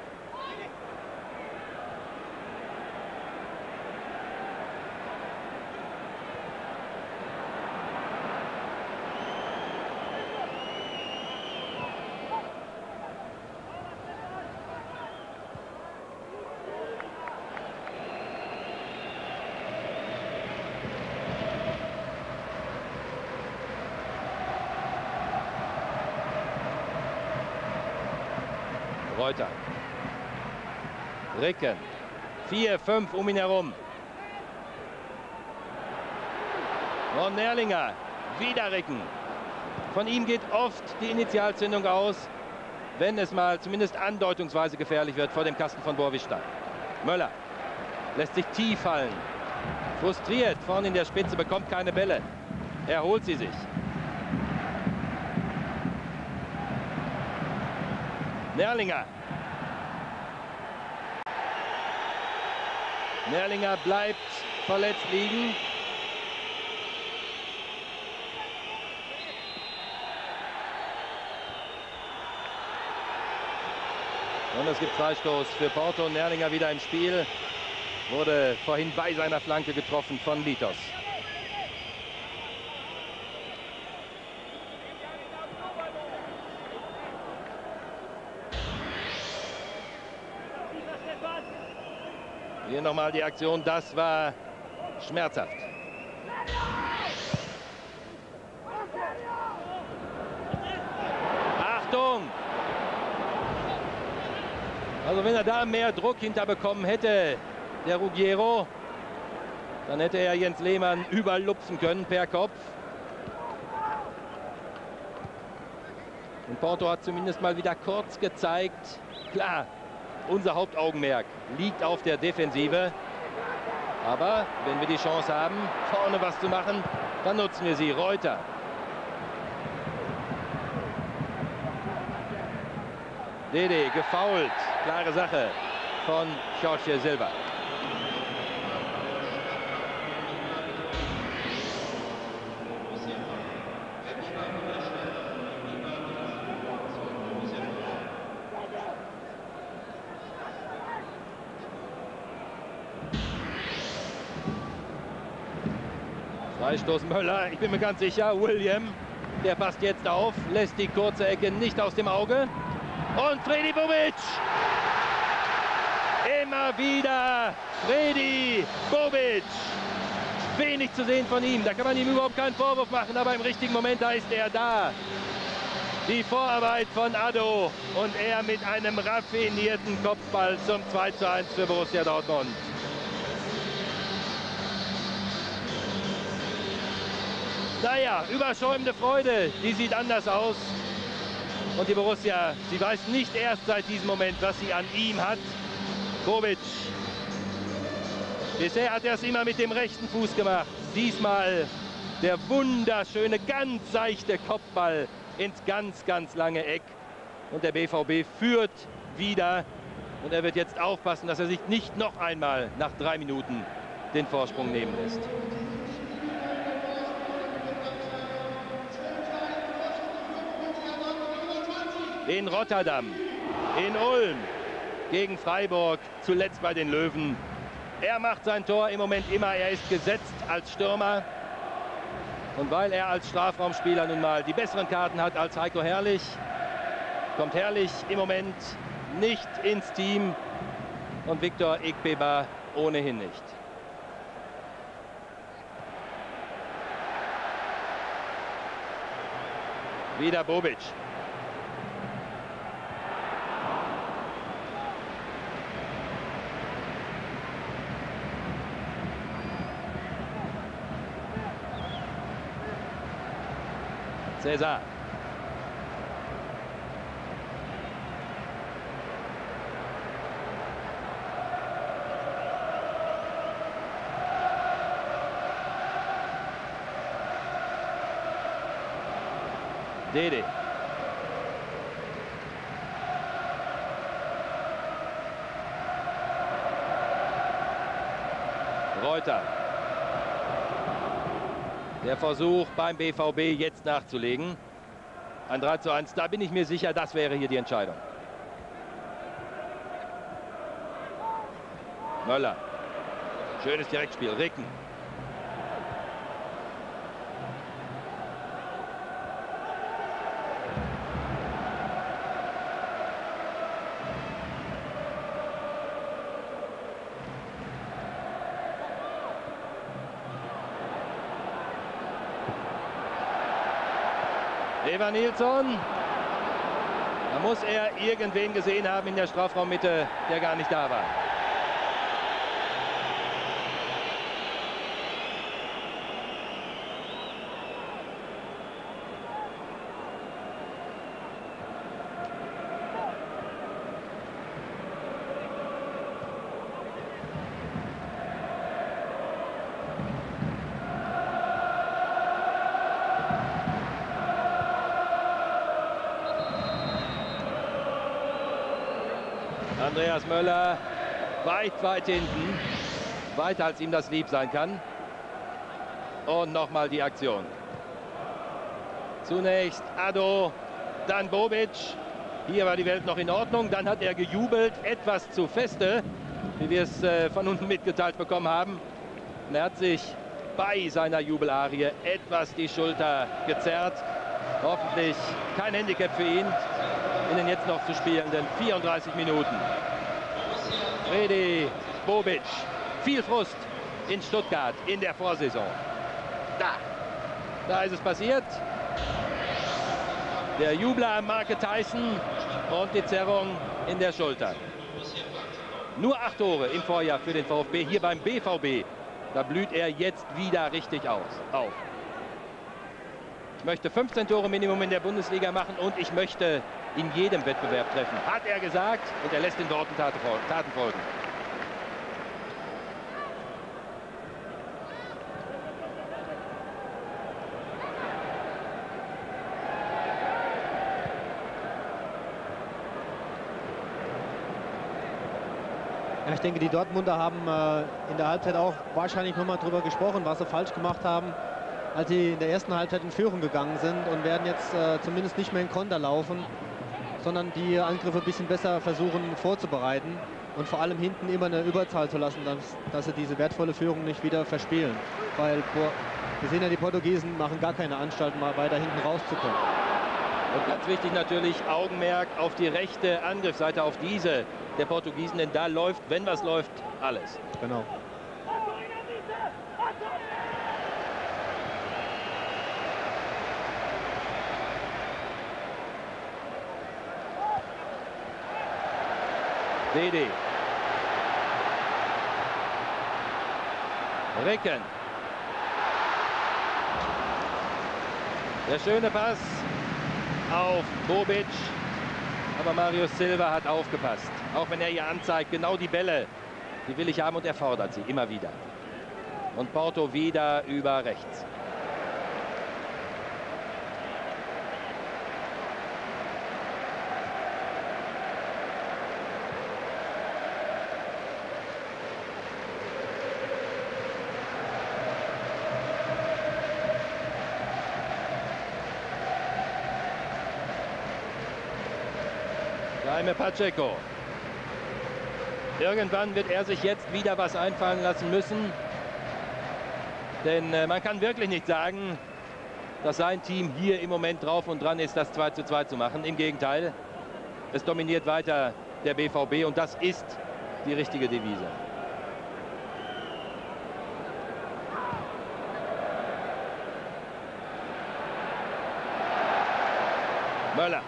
Reuter. Ricken. 4, 5 um ihn herum. Und Nerlinger. Wieder Ricken. Von ihm geht oft die Initialzündung aus, wenn es mal zumindest andeutungsweise gefährlich wird vor dem Kasten von Borwischstein. Möller lässt sich tief fallen. Frustriert vorne in der Spitze, bekommt keine Bälle. Er holt sie sich. Nerlinger. Nerlinger bleibt verletzt liegen. Und es gibt Freistoß für Porto. Nerlinger wieder im Spiel. Wurde vorhin bei seiner Flanke getroffen von Litos. Hier nochmal die Aktion, das war schmerzhaft. Achtung! Also wenn er da mehr Druck hinterbekommen hätte, der Ruggiero, dann hätte er Jens Lehmann überlupfen können per Kopf. Und Porto hat zumindest mal wieder kurz gezeigt, klar, unser Hauptaugenmerk liegt auf der Defensive. Aber wenn wir die Chance haben, vorne was zu machen, dann nutzen wir sie. Reuter. Dede gefoult. Klare Sache von Jorge Silva. Freistoß Möller, ich bin mir ganz sicher, William, der passt jetzt auf, lässt die kurze Ecke nicht aus dem Auge. Und Fredi Bobic! Immer wieder Fredi Bobic! Wenig zu sehen von ihm, da kann man ihm überhaupt keinen Vorwurf machen, aber im richtigen Moment, da ist er da. Die Vorarbeit von Addo und er mit einem raffinierten Kopfball zum 2:1 für Borussia Dortmund. Naja, überschäumende Freude, die sieht anders aus. Und die Borussia, sie weiß nicht erst seit diesem Moment, was sie an ihm hat. Bobic. Bisher hat er es immer mit dem rechten Fuß gemacht. Diesmal der wunderschöne, ganz seichte Kopfball ins ganz, ganz lange Eck. Und der BVB führt wieder. Und er wird jetzt aufpassen, dass er sich nicht noch einmal nach 3 Minuten den Vorsprung nehmen lässt. In Rotterdam, in Ulm, gegen Freiburg, zuletzt bei den Löwen. Er macht sein Tor im Moment immer, er ist gesetzt als Stürmer. Und weil er als Strafraumspieler nun mal die besseren Karten hat als Heiko Herrlich, kommt Herrlich im Moment nicht ins Team und Viktor Ikpeba ohnehin nicht. Wieder Bobic. Cäsar. Dede. Reuter. Der Versuch beim BVB jetzt nachzulegen. Ein 3:1, da bin ich mir sicher, das wäre hier die Entscheidung. Möller. Schönes Direktspiel. Ricken. Evanilson. Da muss er irgendwen gesehen haben in der Strafraummitte, der gar nicht da war. Andreas Möller weit hinten, weiter als ihm das lieb sein kann. Und nochmal die Aktion. Zunächst Addo, dann Bobic. Hier war die Welt noch in Ordnung. Dann hat er gejubelt, etwas zu feste, wie wir es von unten mitgeteilt bekommen haben. Und er hat sich bei seiner Jubelarie etwas die Schulter gezerrt. Hoffentlich kein Handicap für ihn in den jetzt noch zu spielenden 34 Minuten. Fredi Bobic. Viel Frust in Stuttgart in der Vorsaison. Da ist es passiert. Der Jubler am Marke Tyson und die Zerrung in der Schulter. Nur 8 Tore im Vorjahr für den VfB. Hier beim BVB, da blüht er jetzt wieder richtig auf. Ich möchte 15 Tore Minimum in der Bundesliga machen und ich möchte in jedem Wettbewerb treffen, hat er gesagt, und er lässt den Worten Taten folgen. Ja, ich denke, die Dortmunder haben in der Halbzeit auch wahrscheinlich noch mal drüber gesprochen, was sie falsch gemacht haben, als sie in der ersten Halbzeit in Führung gegangen sind, und werden jetzt zumindest nicht mehr in Konter laufen, sondern die Angriffe ein bisschen besser versuchen vorzubereiten und vor allem hinten immer eine Überzahl zu lassen, dass sie diese wertvolle Führung nicht wieder verspielen. Weil wir sehen ja, die Portugiesen machen gar keine Anstalten, mal weiter hinten rauszukommen. Und ganz wichtig natürlich Augenmerk auf die rechte Angriffsseite, auf diese der Portugiesen, denn da läuft, wenn was läuft, alles. Genau. Dede. Ricken. Der schöne Pass auf Bobic. Aber Marius Silva hat aufgepasst. Auch wenn er hier anzeigt, genau die Bälle, die will ich haben, und er fordert sie immer wieder. Und Porto wieder über rechts. Jaime Pacheco. Irgendwann wird er sich jetzt wieder was einfallen lassen müssen. Denn man kann wirklich nicht sagen, dass sein Team hier im Moment drauf und dran ist, das 2:2 zu machen. Im Gegenteil, es dominiert weiter der BVB und das ist die richtige Devise. Möller.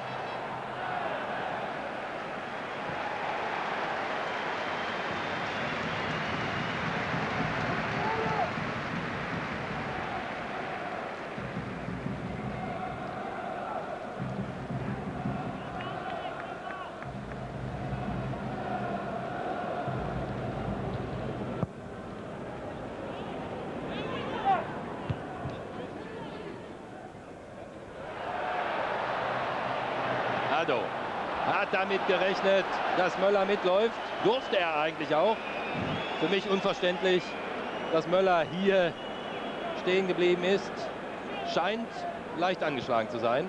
Addo hat damit gerechnet, dass Möller mitläuft. Durfte er eigentlich auch. Für mich unverständlich, dass Möller hier stehen geblieben ist. Scheint leicht angeschlagen zu sein.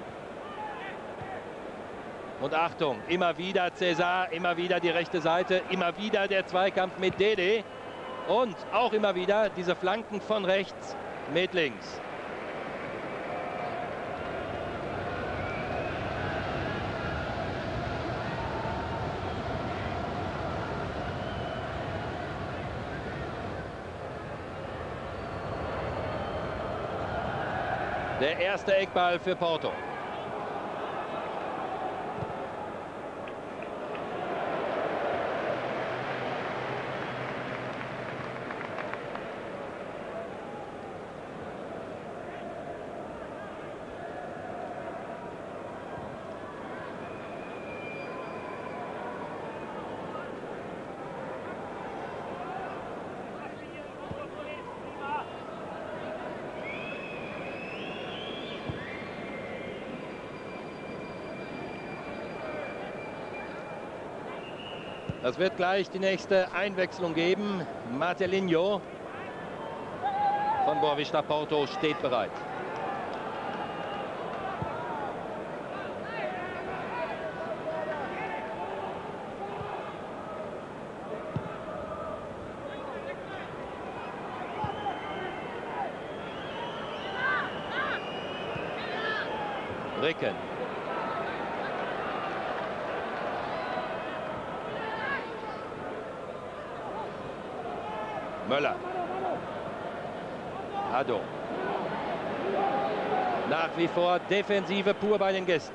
Und Achtung, immer wieder César, immer wieder die rechte Seite, immer wieder der Zweikampf mit Dede. Und auch immer wieder diese Flanken von rechts mit links. Der erste Eckball für Porto. Das wird gleich die nächste Einwechslung geben. Martelinho von Boavista Porto steht bereit. Ricken. Möller. Addo. Nach wie vor Defensive pur bei den Gästen.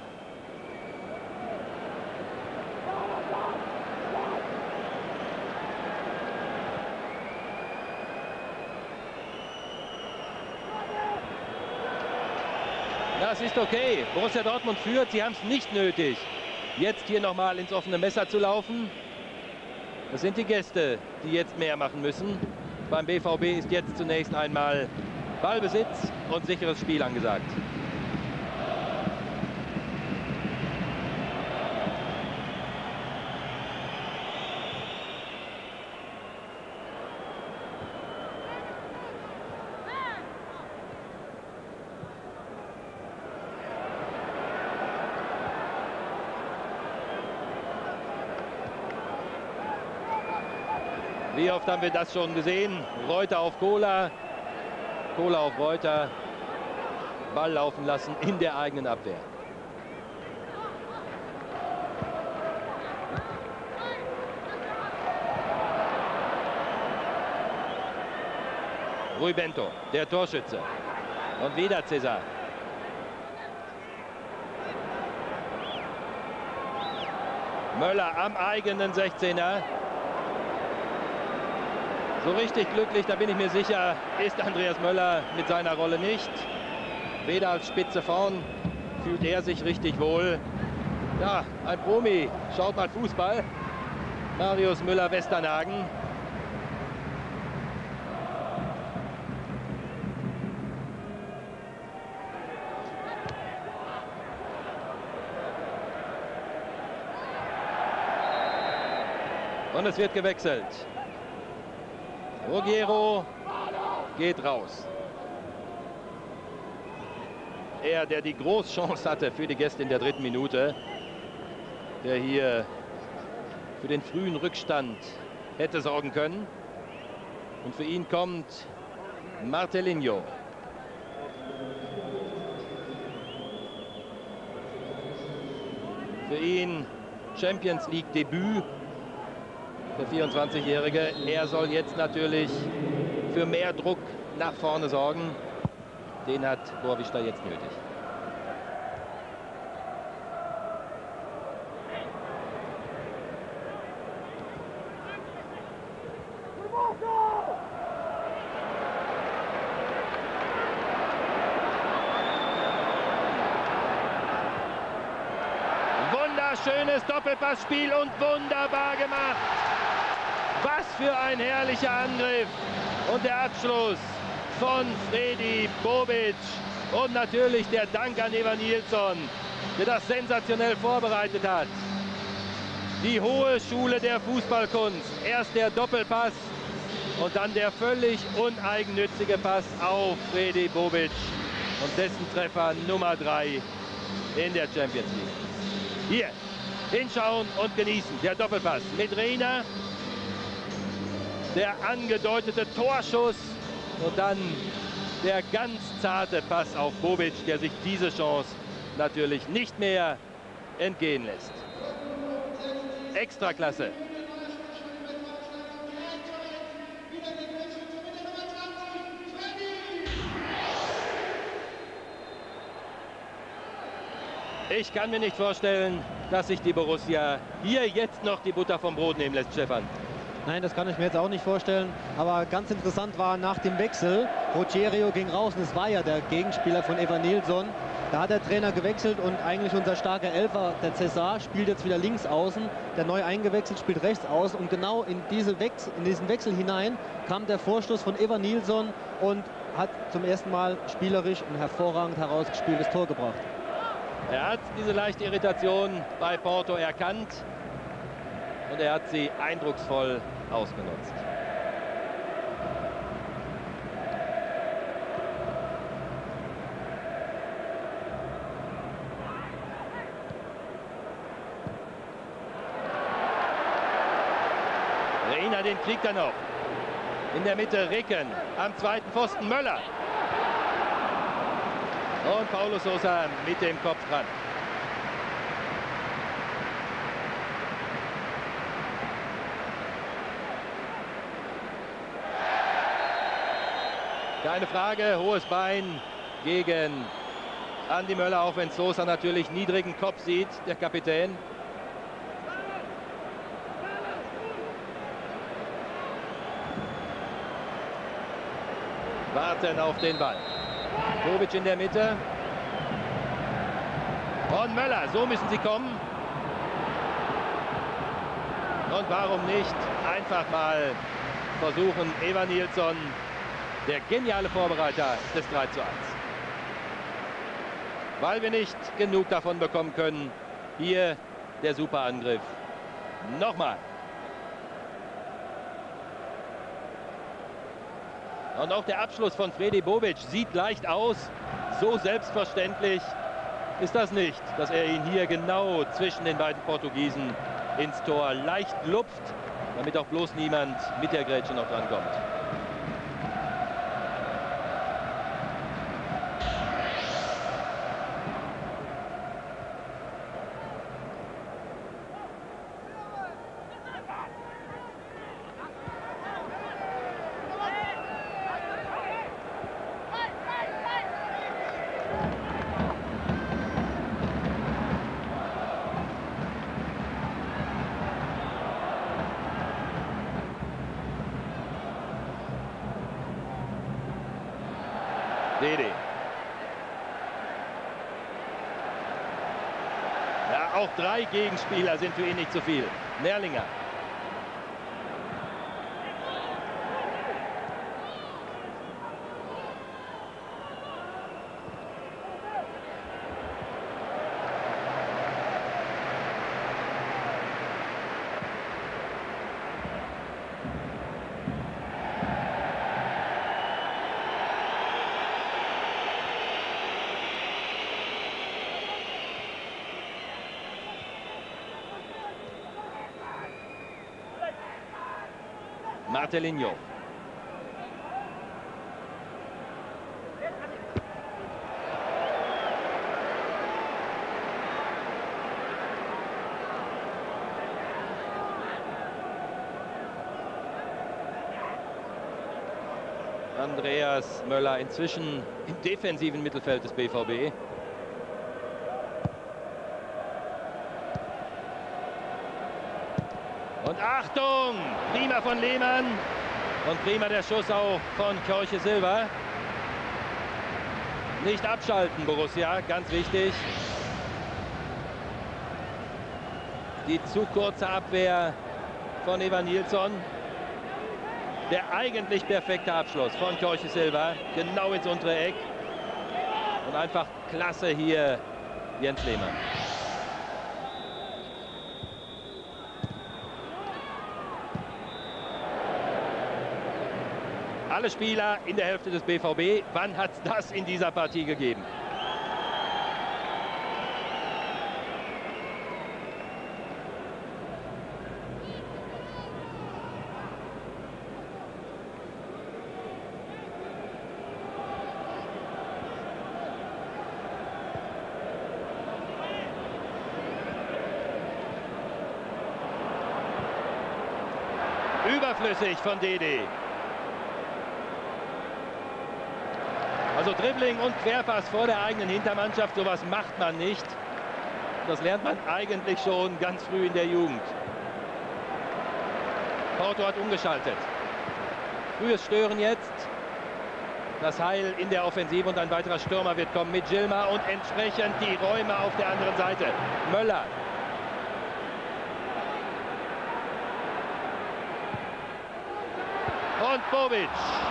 Das ist okay. Borussia Dortmund führt. Sie haben es nicht nötig, jetzt hier nochmal ins offene Messer zu laufen. Das sind die Gäste, die jetzt mehr machen müssen. Beim BVB ist jetzt zunächst einmal Ballbesitz und sicheres Spiel angesagt. Wie oft haben wir das schon gesehen? Reuter auf Kohler, Kohler auf Reuter, Ball laufen lassen in der eigenen Abwehr. Rui Bento, der Torschütze. Und wieder César. Möller am eigenen 16er. So richtig glücklich, da bin ich mir sicher, ist Andreas Möller mit seiner Rolle nicht. Weder als Spitze vorn fühlt er sich richtig wohl. Ja, ein Promi, schaut mal Fußball. Marius Müller-Westernhagen. Und es wird gewechselt. Ruggiero geht raus. Er, der die Großchance hatte für die Gäste in der 3. Minute, der hier für den frühen Rückstand hätte sorgen können. Und für ihn kommt Martelinho. Für ihn Champions League Debüt. Der 24-Jährige, er soll jetzt natürlich für mehr Druck nach vorne sorgen. Den hat Boavista jetzt nötig. Wunderschönes Doppelpassspiel und wunderbar gemacht. Was für ein herrlicher Angriff. Und der Abschluss von Fredi Bobic. Und natürlich der Dank an Evan Nilsson. der das sensationell vorbereitet hat. Die hohe Schule der Fußballkunst. Erst der Doppelpass und dann der völlig uneigennützige Pass auf Fredi Bobic und dessen Treffer Nummer 3 in der Champions League. Hier, hinschauen und genießen. Der Doppelpass mit Reina. Der angedeutete Torschuss und dann der ganz zarte Pass auf Bobic, der sich diese Chance natürlich nicht mehr entgehen lässt. Extraklasse. Ich kann mir nicht vorstellen, dass sich die Borussia hier jetzt noch die Butter vom Brot nehmen lässt, Stefan. Nein, das kann ich mir jetzt auch nicht vorstellen. Aber ganz interessant war nach dem Wechsel, Ruggiero ging raus und es war ja der Gegenspieler von Evanilson. Da hat der Trainer gewechselt und eigentlich unser starker Elfer, der Cesar, spielt jetzt wieder links außen. Der neu eingewechselt spielt rechts außen und genau in diesen Wechsel hinein kam der Vorstoß von Evanilson und hat zum ersten Mal spielerisch ein hervorragend herausgespieltes Tor gebracht. Er hat diese leichte Irritation bei Porto erkannt und er hat sie eindrucksvoll ausgenutzt. Reina, den kriegt er noch. In der Mitte Ricken, am zweiten Pfosten Möller. Und Paulo Sousa mit dem Kopf dran. Keine Frage, hohes Bein gegen Andi Möller, auch wenn Sousa natürlich niedrigen Kopf sieht, der Kapitän. Warten auf den Ball. Bobic in der Mitte. Und Möller, so müssen sie kommen. Und warum nicht einfach mal versuchen, Evanilson, der geniale Vorbereiter des 3:1. Weil wir nicht genug davon bekommen können. Hier der Superangriff. Nochmal. Und auch der Abschluss von Fredi Bobic sieht leicht aus. So selbstverständlich ist das nicht, dass er ihn hier genau zwischen den beiden Portugiesen ins Tor leicht lupft, damit auch bloß niemand mit der Grätsche noch drankommt. Dede. Ja, auch 3 Gegenspieler sind für ihn nicht zu viel. Merlinger. Martelinho. Andreas Möller inzwischen im defensiven Mittelfeld des BVB. Und Achtung! Prima von Lehmann. Und prima der Schuss auch von Jorge Silva. Nicht abschalten, Borussia, ganz wichtig. Die zu kurze Abwehr von Evanilson. Der eigentlich perfekte Abschluss von Jorge Silva. Genau ins untere Eck. Und einfach klasse hier Jens Lehmann. Alle Spieler in der Hälfte des BVB. Wann hat es das in dieser Partie gegeben? Überflüssig von Dede. Also Dribbling und Querpass vor der eigenen Hintermannschaft, sowas macht man nicht. Das lernt man eigentlich schon ganz früh in der Jugend. Porto hat umgeschaltet. Frühes Stören jetzt. Das Heil in der Offensive und ein weiterer Stürmer wird kommen mit Gilmar und entsprechend die Räume auf der anderen Seite. Möller. Und Bobic.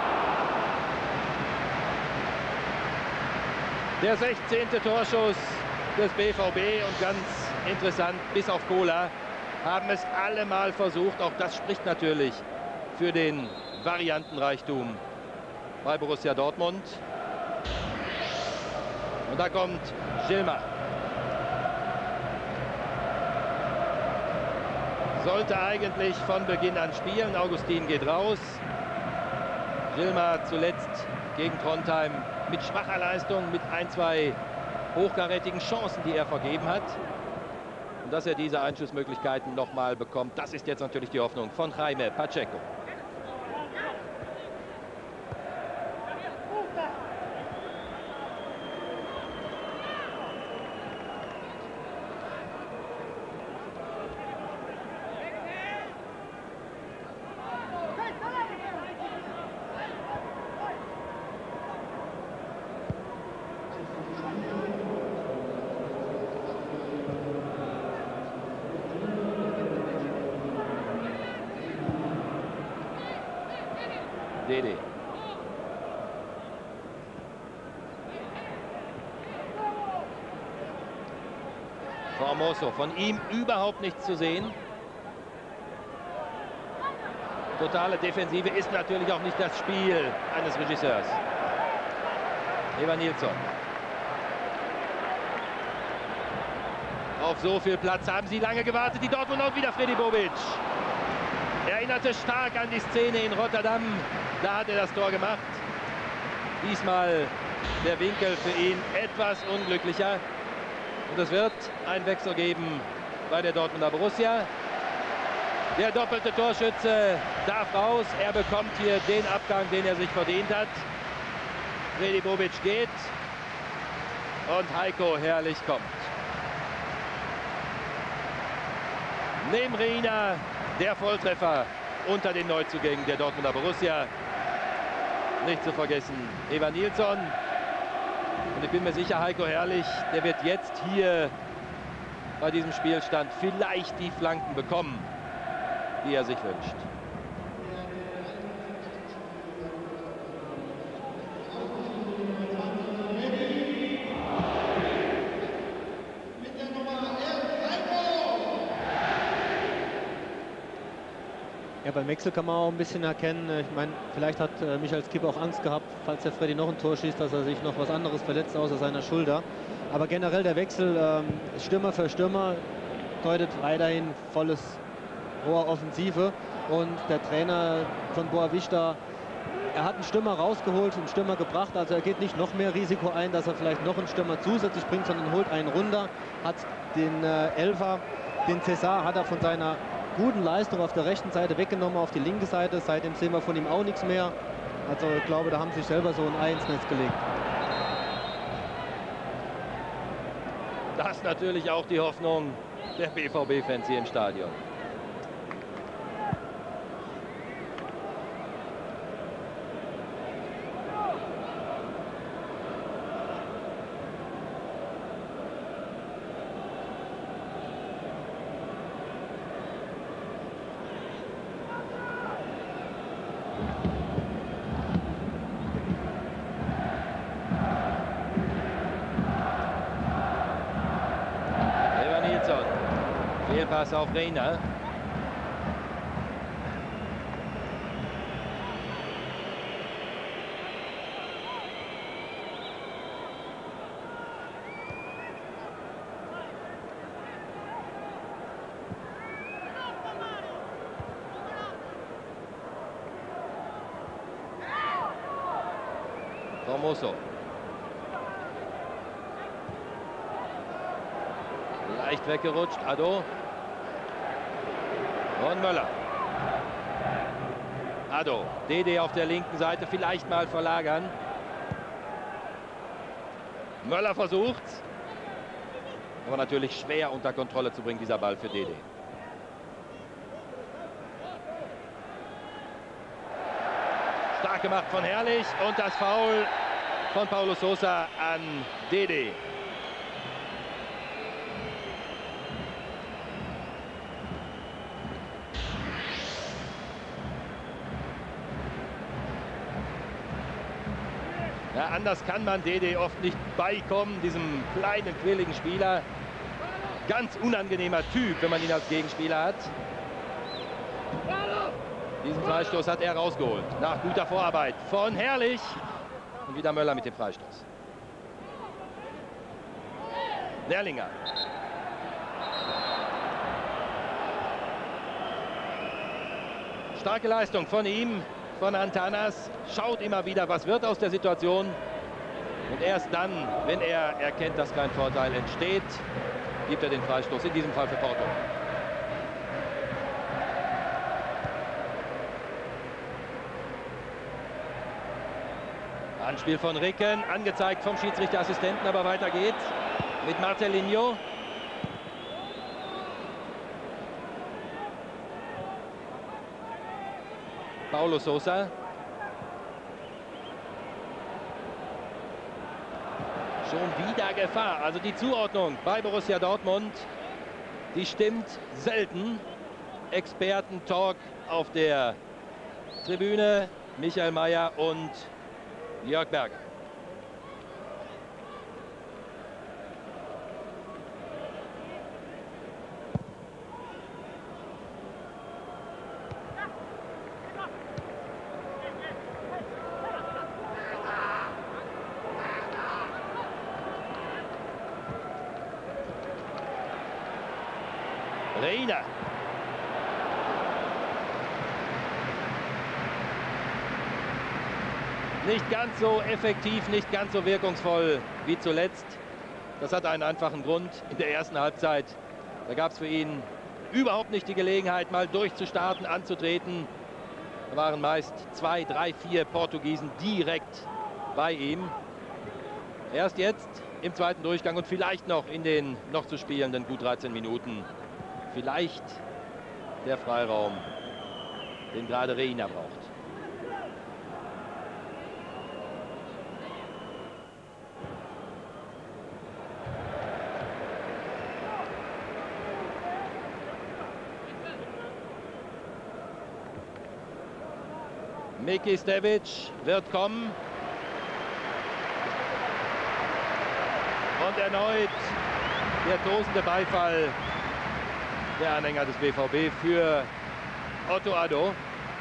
Der 16. Torschuss des BVB und ganz interessant, bis auf Kohler haben es alle mal versucht. Auch das spricht natürlich für den Variantenreichtum bei Borussia Dortmund. Und da kommt Gilmar. Sollte eigentlich von Beginn an spielen. Augustin geht raus. Gilmar zuletzt gegen Trondheim mit schwacher Leistung, mit ein, zwei hochkarätigen Chancen, die er vergeben hat. Und dass er diese Einschussmöglichkeiten nochmal bekommt, das ist jetzt natürlich die Hoffnung von Jaime Pacheco. Dede. Formoso, von ihm überhaupt nichts zu sehen. Totale Defensive ist natürlich auch nicht das Spiel eines Regisseurs. Evan Nilsson. Auf so viel Platz haben sie lange gewartet. Die Dortmunder und wieder Freddy Bobic. Erinnerte stark an die Szene in Rotterdam. Da hat er das Tor gemacht. Diesmal der Winkel für ihn etwas unglücklicher. Und es wird einen Wechsel geben bei der Dortmunder Borussia. Der doppelte Torschütze darf raus. Er bekommt hier den Abgang, den er sich verdient hat. Freddy Bobic geht. Und Heiko Herrlich kommt. Neben Reina der Volltreffer unter den Neuzugängen der Dortmunder Borussia. Nicht zu vergessen Evan Nilsson. Und ich bin mir sicher, Heiko Herrlich, der wird jetzt hier bei diesem Spielstand vielleicht die Flanken bekommen, die er sich wünscht. Ja, beim Wechsel kann man auch ein bisschen erkennen, ich meine, vielleicht hat Michael Skipper auch Angst gehabt, falls der Freddy noch ein Tor schießt, dass er sich noch was anderes verletzt außer seiner Schulter. Aber generell der Wechsel, Stürmer für Stürmer, deutet weiterhin volles Rohr Offensive. Und der Trainer von Boavista, er hat einen Stürmer rausgeholt, einen Stürmer gebracht. Also er geht nicht noch mehr Risiko ein, dass er vielleicht noch einen Stürmer zusätzlich bringt, sondern holt einen runter, hat den Elfer, den César hat er von seiner guten Leistung auf der rechten Seite weggenommen auf die linke Seite. Seitdem sehen wir von ihm auch nichts mehr. Also ich glaube, da haben sie sich selber so ein Ei ins Netz gelegt. Das ist natürlich auch die Hoffnung der BVB-Fans hier im Stadion. Querpass auf Reina. Formoso. Leicht weggerutscht, Addo. Und Möller. Addo, Dede auf der linken Seite, vielleicht mal verlagern. Möller versucht's. Aber natürlich schwer unter Kontrolle zu bringen, dieser Ball für Dede. Stark gemacht von Herrlich und das Foul von Paulo Sousa an Dede. Ja, anders kann man Dede oft nicht beikommen, diesem kleinen, quirligen Spieler. Ganz unangenehmer Typ, wenn man ihn als Gegenspieler hat. Diesen Freistoß hat er rausgeholt. Nach guter Vorarbeit von Herrlich. Und wieder Möller mit dem Freistoß. Nerlinger. Starke Leistung von ihm, von Antanas. Schaut immer wieder, was wird aus der Situation. Und erst dann, wenn er erkennt, dass kein Vorteil entsteht, gibt er den Freistoß, in diesem Fall für Porto. Anspiel von Ricken, angezeigt vom Schiedsrichterassistenten, aber weiter geht's mit Marcelinho. Paulo Sousa. Schon wieder Gefahr. Also die Zuordnung bei Borussia Dortmund, die stimmt selten. Experten-Talk auf der Tribüne. Michael Mayer und Jörg Berger. Reina. Nicht ganz so effektiv, nicht ganz so wirkungsvoll wie zuletzt. Das hat einen einfachen Grund. In der ersten Halbzeit, da gab es für ihn überhaupt nicht die Gelegenheit, mal durchzustarten, anzutreten. Da waren meist 2, 3, 4 Portugiesen direkt bei ihm. Erst jetzt im zweiten Durchgang und vielleicht noch in den noch zu spielenden gut 13 Minuten. Vielleicht der Freiraum, den gerade Reina braucht. Miki Stevic wird kommen. Und erneut der tosende Beifall der Anhänger des BVB für Otto Addo.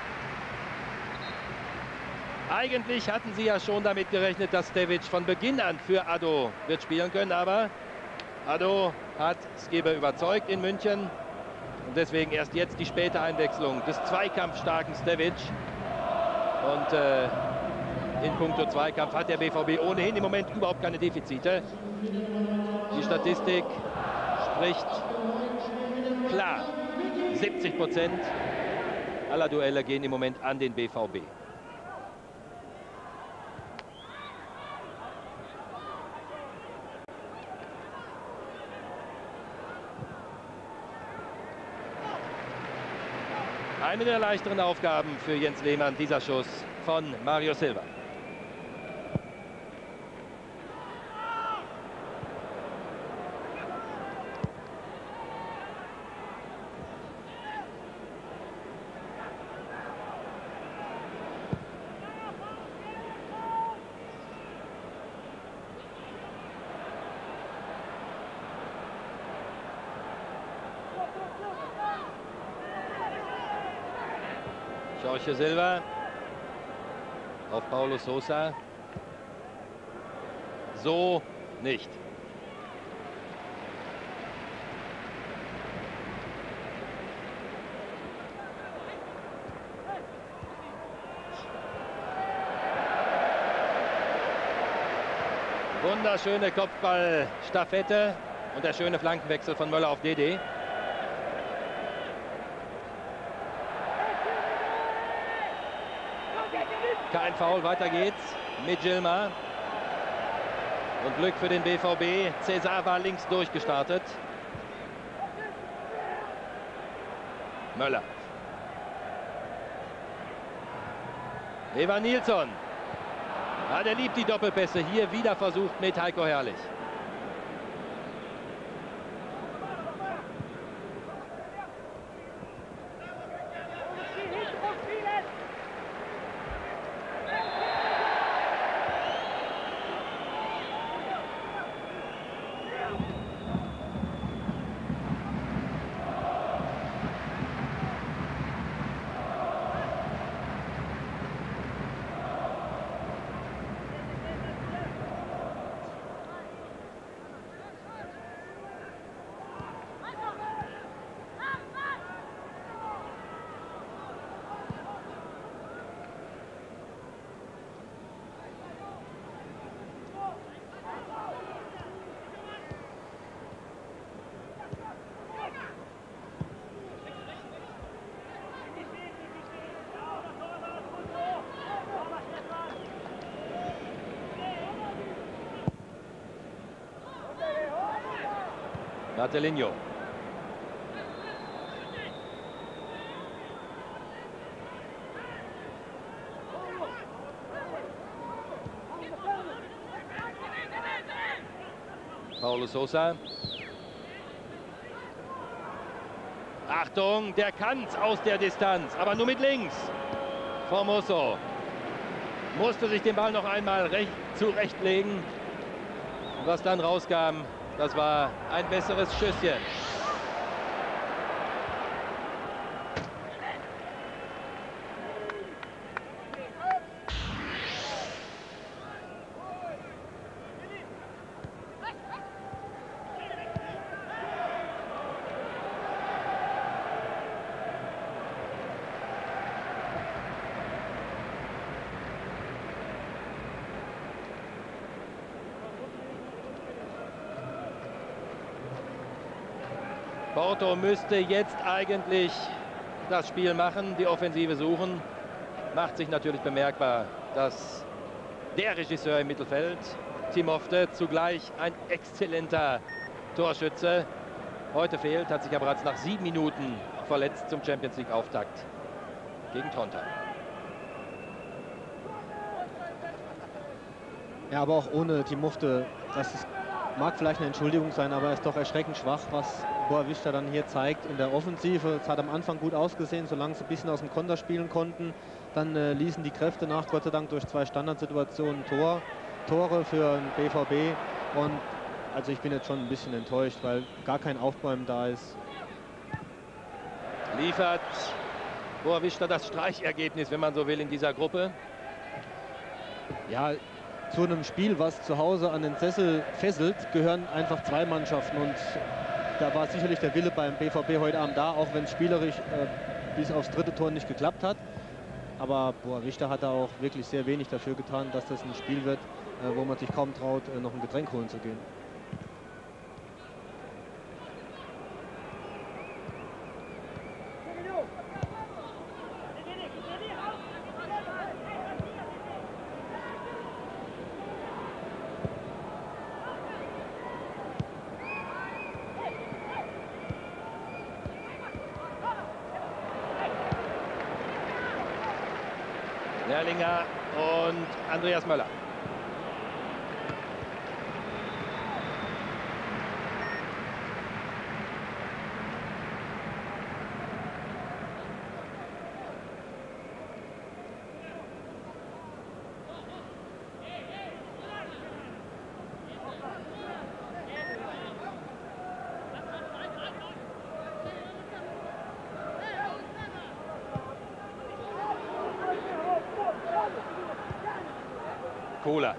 Eigentlich hatten sie ja schon damit gerechnet, dass Stevic von Beginn an für Addo wird spielen können, aber Addo hat Skibbe überzeugt in München und deswegen erst jetzt die späte Einwechslung des zweikampfstarken Stevic. Und in puncto Zweikampf hat der BVB ohnehin im Moment überhaupt keine Defizite. Die Statistik spricht klar. 70% aller Duelle gehen im Moment an den BVB. Eine der leichteren Aufgaben für Jens Lehmann, dieser Schuss von Mario Silva. Jorge Silva auf Paulo Sousa. So nicht. Wunderschöne Kopfballstaffette und der schöne Flankenwechsel von Möller auf Dede. Kein Foul, weiter geht's mit Gilmar. Und Glück für den BVB. Cesar war links durchgestartet. Möller. Evan Nilsson. Ja, der liebt die Doppelpässe. Hier wieder versucht mit Heiko Herrlich. Martelinho. Paulo Sousa. Achtung, der kann's aus der Distanz, aber nur mit links. Formoso musste sich den Ball noch einmal zurechtlegen. Was dann rauskam, das war ein besseres Schüsschen. Porto müsste jetzt eigentlich das Spiel machen, die Offensive suchen. Macht sich natürlich bemerkbar, dass der Regisseur im Mittelfeld, Timofte, zugleich ein exzellenter Torschütze, heute fehlt, hat sich ja bereits nach 7 Minuten verletzt zum Champions League Auftakt gegen Trondheim. Ja, aber auch ohne Timofte, das mag vielleicht eine Entschuldigung sein, aber er ist doch erschreckend schwach, was Boavista dann hier zeigt in der Offensive. Es hat am Anfang gut ausgesehen, solange sie ein bisschen aus dem Konter spielen konnten. Dann ließen die Kräfte nach, Gott sei Dank durch 2 Standardsituationen Tore für den BVB. Und also ich bin jetzt schon ein bisschen enttäuscht, weil gar kein Aufbäumen da ist. Liefert Boavista das Streichergebnis, wenn man so will, in dieser Gruppe. Ja, zu einem Spiel, was zu Hause an den Sessel fesselt, gehören einfach 2 Mannschaften. Und da war sicherlich der Wille beim BVB heute Abend da, auch wenn es spielerisch bis aufs 3. Tor nicht geklappt hat. Aber Boavista hat da auch wirklich sehr wenig dafür getan, dass das ein Spiel wird, wo man sich kaum traut, noch ein Getränk holen zu gehen. Lerlinger und Andreas Möller. Kohler.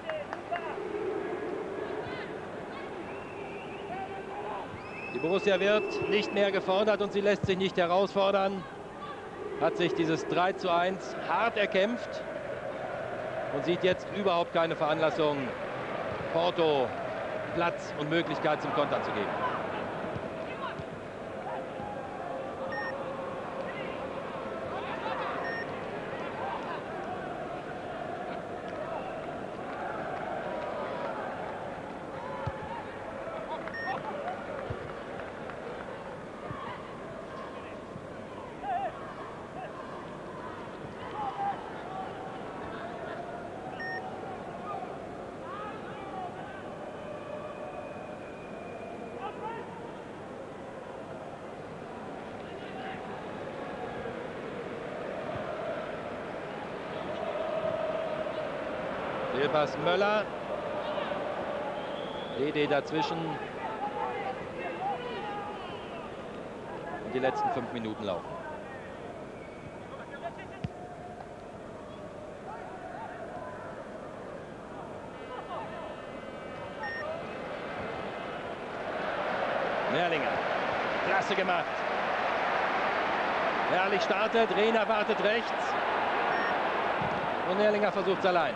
Die Borussia wird nicht mehr gefordert und sie lässt sich nicht herausfordern. Hat sich dieses 3:1 hart erkämpft und sieht jetzt überhaupt keine Veranlassung, Porto Platz und Möglichkeit zum Kontern zu geben. Fehlpass Möller. Dede dazwischen. Und die letzten 5 Minuten laufen. Merlinger. Klasse gemacht. Herrlich startet. Rehner wartet rechts. Und Merlinger versucht es allein.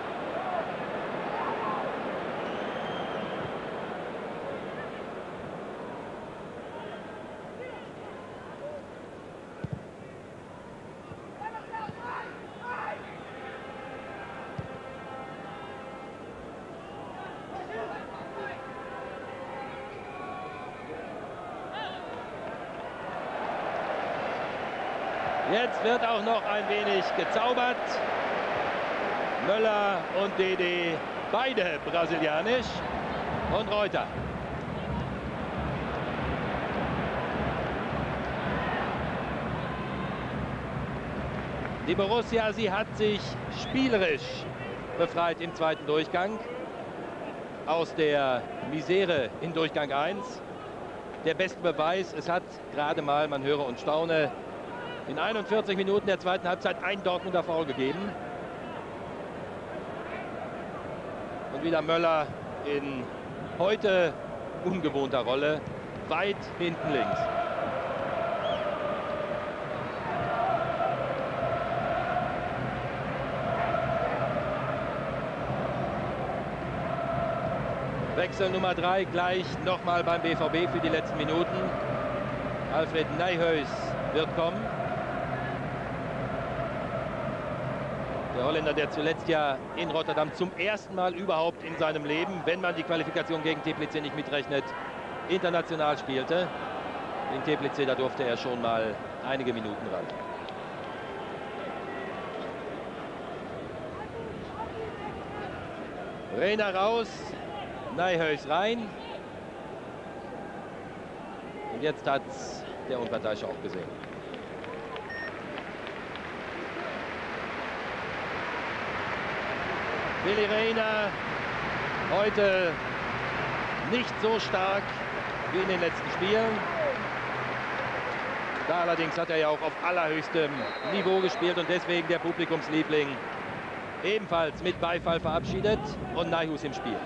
Jetzt wird auch noch ein wenig gezaubert. Möller und Dede, beide brasilianisch. Und Reuter. Die Borussia, sie hat sich spielerisch befreit im zweiten Durchgang. Aus der Misere in Durchgang 1. Der beste Beweis, es hat gerade mal, man höre und staune, in 41 Minuten der zweiten Halbzeit ein Dortmunder Foul gegeben. Und wieder Möller in heute ungewohnter Rolle, weit hinten links. Wechsel Nummer 3 gleich nochmal beim BVB für die letzten Minuten. Alfred Nijhuis wird kommen. Der Holländer, der zuletzt ja in Rotterdam zum ersten Mal überhaupt in seinem Leben, wenn man die Qualifikation gegen Teplice nicht mitrechnet, international spielte. In Teplice, da durfte er schon mal einige Minuten ran. Rehner raus, Nijhuis rein. Und jetzt hat der Unparteiische auch gesehen. Willi Rehner heute nicht so stark wie in den letzten Spielen. Da allerdings hat er ja auch auf allerhöchstem Niveau gespielt und deswegen der Publikumsliebling ebenfalls mit Beifall verabschiedet und Nijhuis im Spiel.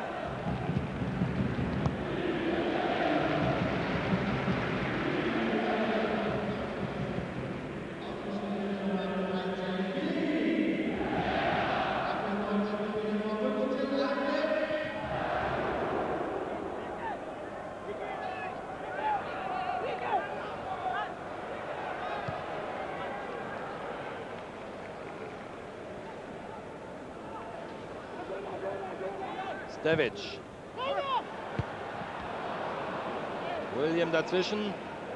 Stevic. William dazwischen.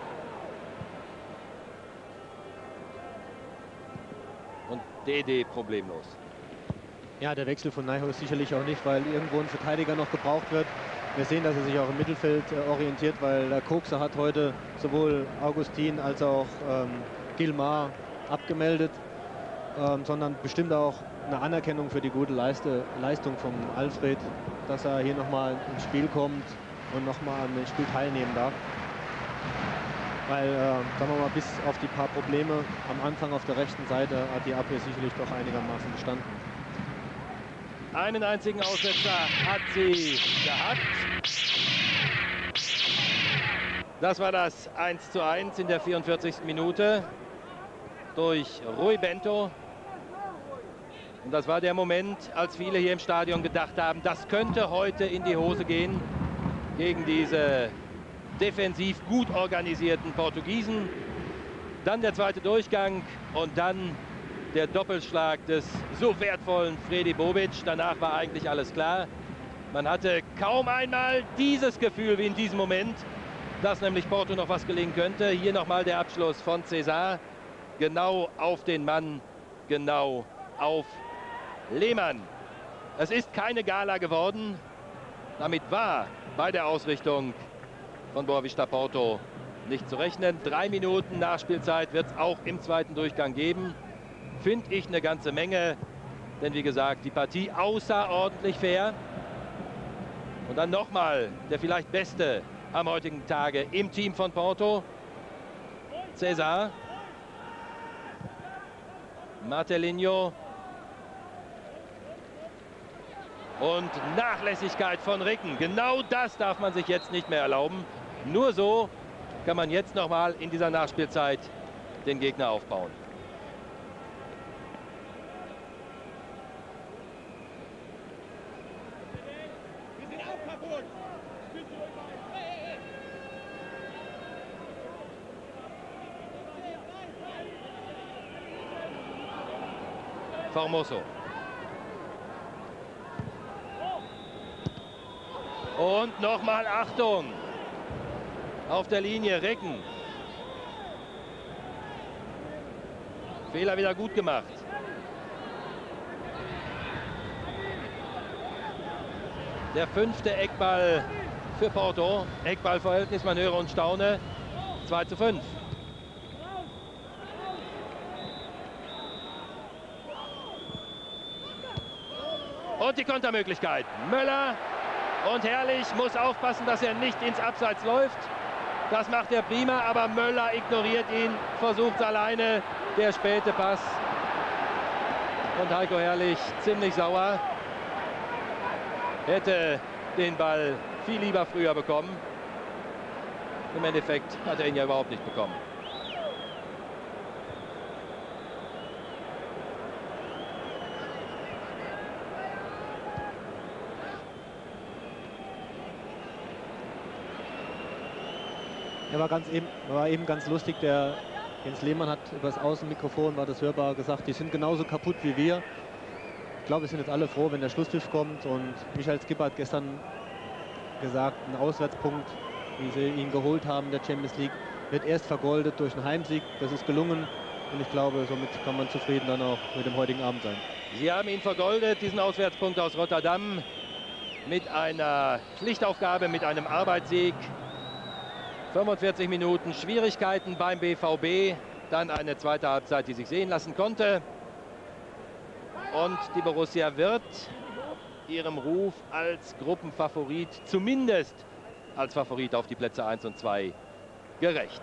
Und Dede problemlos. Ja, der Wechsel von Nijhuis sicherlich auch nicht, weil irgendwo ein Verteidiger noch gebraucht wird. Wir sehen, dass er sich auch im Mittelfeld orientiert, weil der Kokser hat heute sowohl Augustin als auch Gilmar abgemeldet, sondern bestimmt auch eine Anerkennung für die gute Leistung von Alfred, dass er hier nochmal ins Spiel kommt und nochmal an dem Spiel teilnehmen darf. Weil, sagen wir mal, bis auf die paar Probleme am Anfang auf der rechten Seite hat die Abwehr sicherlich doch einigermaßen bestanden. Einen einzigen Aussetzer hat sie gehabt. Das war das 1:1 in der 44. Minute durch Rui Bento. Und das war der Moment, als viele hier im Stadion gedacht haben, das könnte heute in die Hose gehen gegen diese defensiv gut organisierten Portugiesen. Dann der zweite Durchgang und dann der Doppelschlag des so wertvollen Fredi Bobic. Danach war eigentlich alles klar. Man hatte kaum einmal dieses Gefühl wie in diesem Moment, dass nämlich Porto noch was gelingen könnte. Hier nochmal der Abschluss von César. Genau auf den Mann, genau auf Lehmann. Es ist keine Gala geworden. Damit war bei der Ausrichtung von Boavista Porto nicht zu rechnen. 3 Minuten Nachspielzeit wird es auch im zweiten Durchgang geben. Finde ich eine ganze Menge. Denn wie gesagt, die Partie außerordentlich fair. Und dann nochmal der vielleicht Beste am heutigen Tage im Team von Porto. César. Martelinho. Und Nachlässigkeit von Ricken. Genau das darf man sich jetzt nicht mehr erlauben. Nur so kann man jetzt nochmal in dieser Nachspielzeit den Gegner aufbauen. Formoso. Und nochmal Achtung. Auf der Linie Ricken. Fehler wieder gut gemacht. Der 5. Eckball für Porto. Eckballverhältnis, man höre und staune. 2:5. Und die Kontermöglichkeit. Möller und Herrlich muss aufpassen, dass er nicht ins Abseits läuft. Das macht er prima, aber Möller ignoriert ihn, versucht es alleine. Der späte Pass. Und Heiko Herrlich ziemlich sauer. Hätte den Ball viel lieber früher bekommen. Im Endeffekt hat er ihn ja überhaupt nicht bekommen. Er war eben ganz lustig. Der Jens Lehmann hat über das Außenmikrofon, war das hörbar, gesagt, die sind genauso kaputt wie wir. Ich glaube, wir sind jetzt alle froh, wenn der Schlusspfiff kommt. Und Michael Skipper hat gestern gesagt, ein Auswärtspunkt, wie sie ihn geholt haben in der Champions League, wird erst vergoldet durch einen Heimsieg. Das ist gelungen. Und ich glaube, somit kann man zufrieden dann auch mit dem heutigen Abend sein. Sie haben ihn vergoldet, diesen Auswärtspunkt aus Rotterdam, mit einer Pflichtaufgabe, mit einem Arbeitssieg. 45 Minuten Schwierigkeiten beim BVB, dann eine zweite Halbzeit, die sich sehen lassen konnte. Und die Borussia wird ihrem Ruf als Gruppenfavorit, zumindest als Favorit auf die Plätze 1 und 2, gerecht.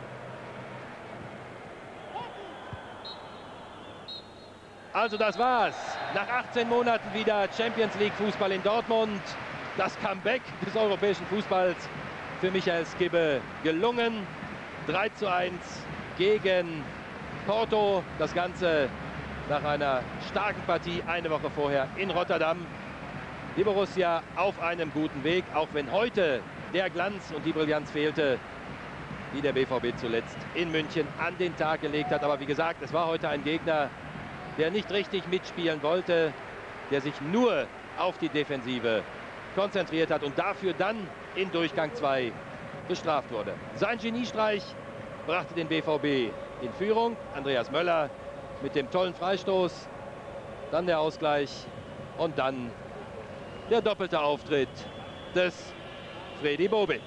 Also das war's. Nach 18 Monaten wieder Champions League Fußball in Dortmund. Das Comeback des europäischen Fußballs für Michael Skibbe gelungen. 3:1 gegen Porto. Das Ganze nach einer starken Partie eine Woche vorher in Rotterdam. Die Borussia auf einem guten Weg, auch wenn heute der Glanz und die Brillanz fehlte, die der BVB zuletzt in München an den Tag gelegt hat. Aber wie gesagt, es war heute ein Gegner, der nicht richtig mitspielen wollte, der sich nur auf die Defensive konzentriert hat und dafür dann in Durchgang 2 bestraft wurde. Sein Geniestreich brachte den BVB in Führung. Andreas Möller mit dem tollen Freistoß, dann der Ausgleich und dann der doppelte Auftritt des Fredi Bobic.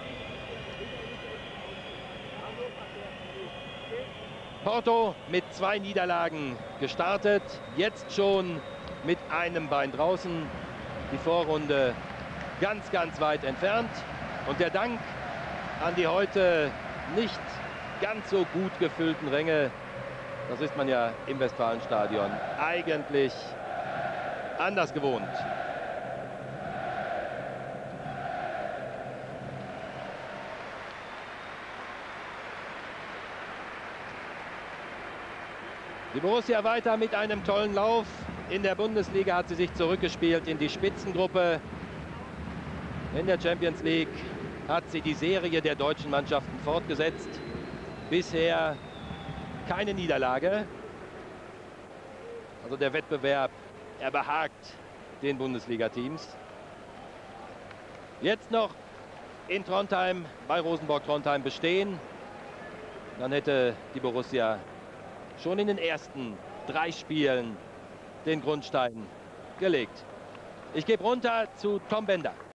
Porto mit 2 Niederlagen gestartet, jetzt schon mit einem Bein draußen. Die Vorrunde ganz, ganz weit entfernt. Und der Dank an die heute nicht ganz so gut gefüllten Ränge, das ist man ja im Westfalenstadion eigentlich anders gewohnt. Die Borussia weiter mit einem tollen Lauf. In der Bundesliga hat sie sich zurückgespielt in die Spitzengruppe. In der Champions League hat sie die Serie der deutschen Mannschaften fortgesetzt. Bisher keine Niederlage. Also der Wettbewerb, er behagt den Bundesliga-Teams. Jetzt noch in Trondheim, bei Rosenborg Trondheim bestehen. Dann hätte die Borussia schon in den ersten 3 Spielen den Grundstein gelegt. Ich gebe runter zu Tom Bender.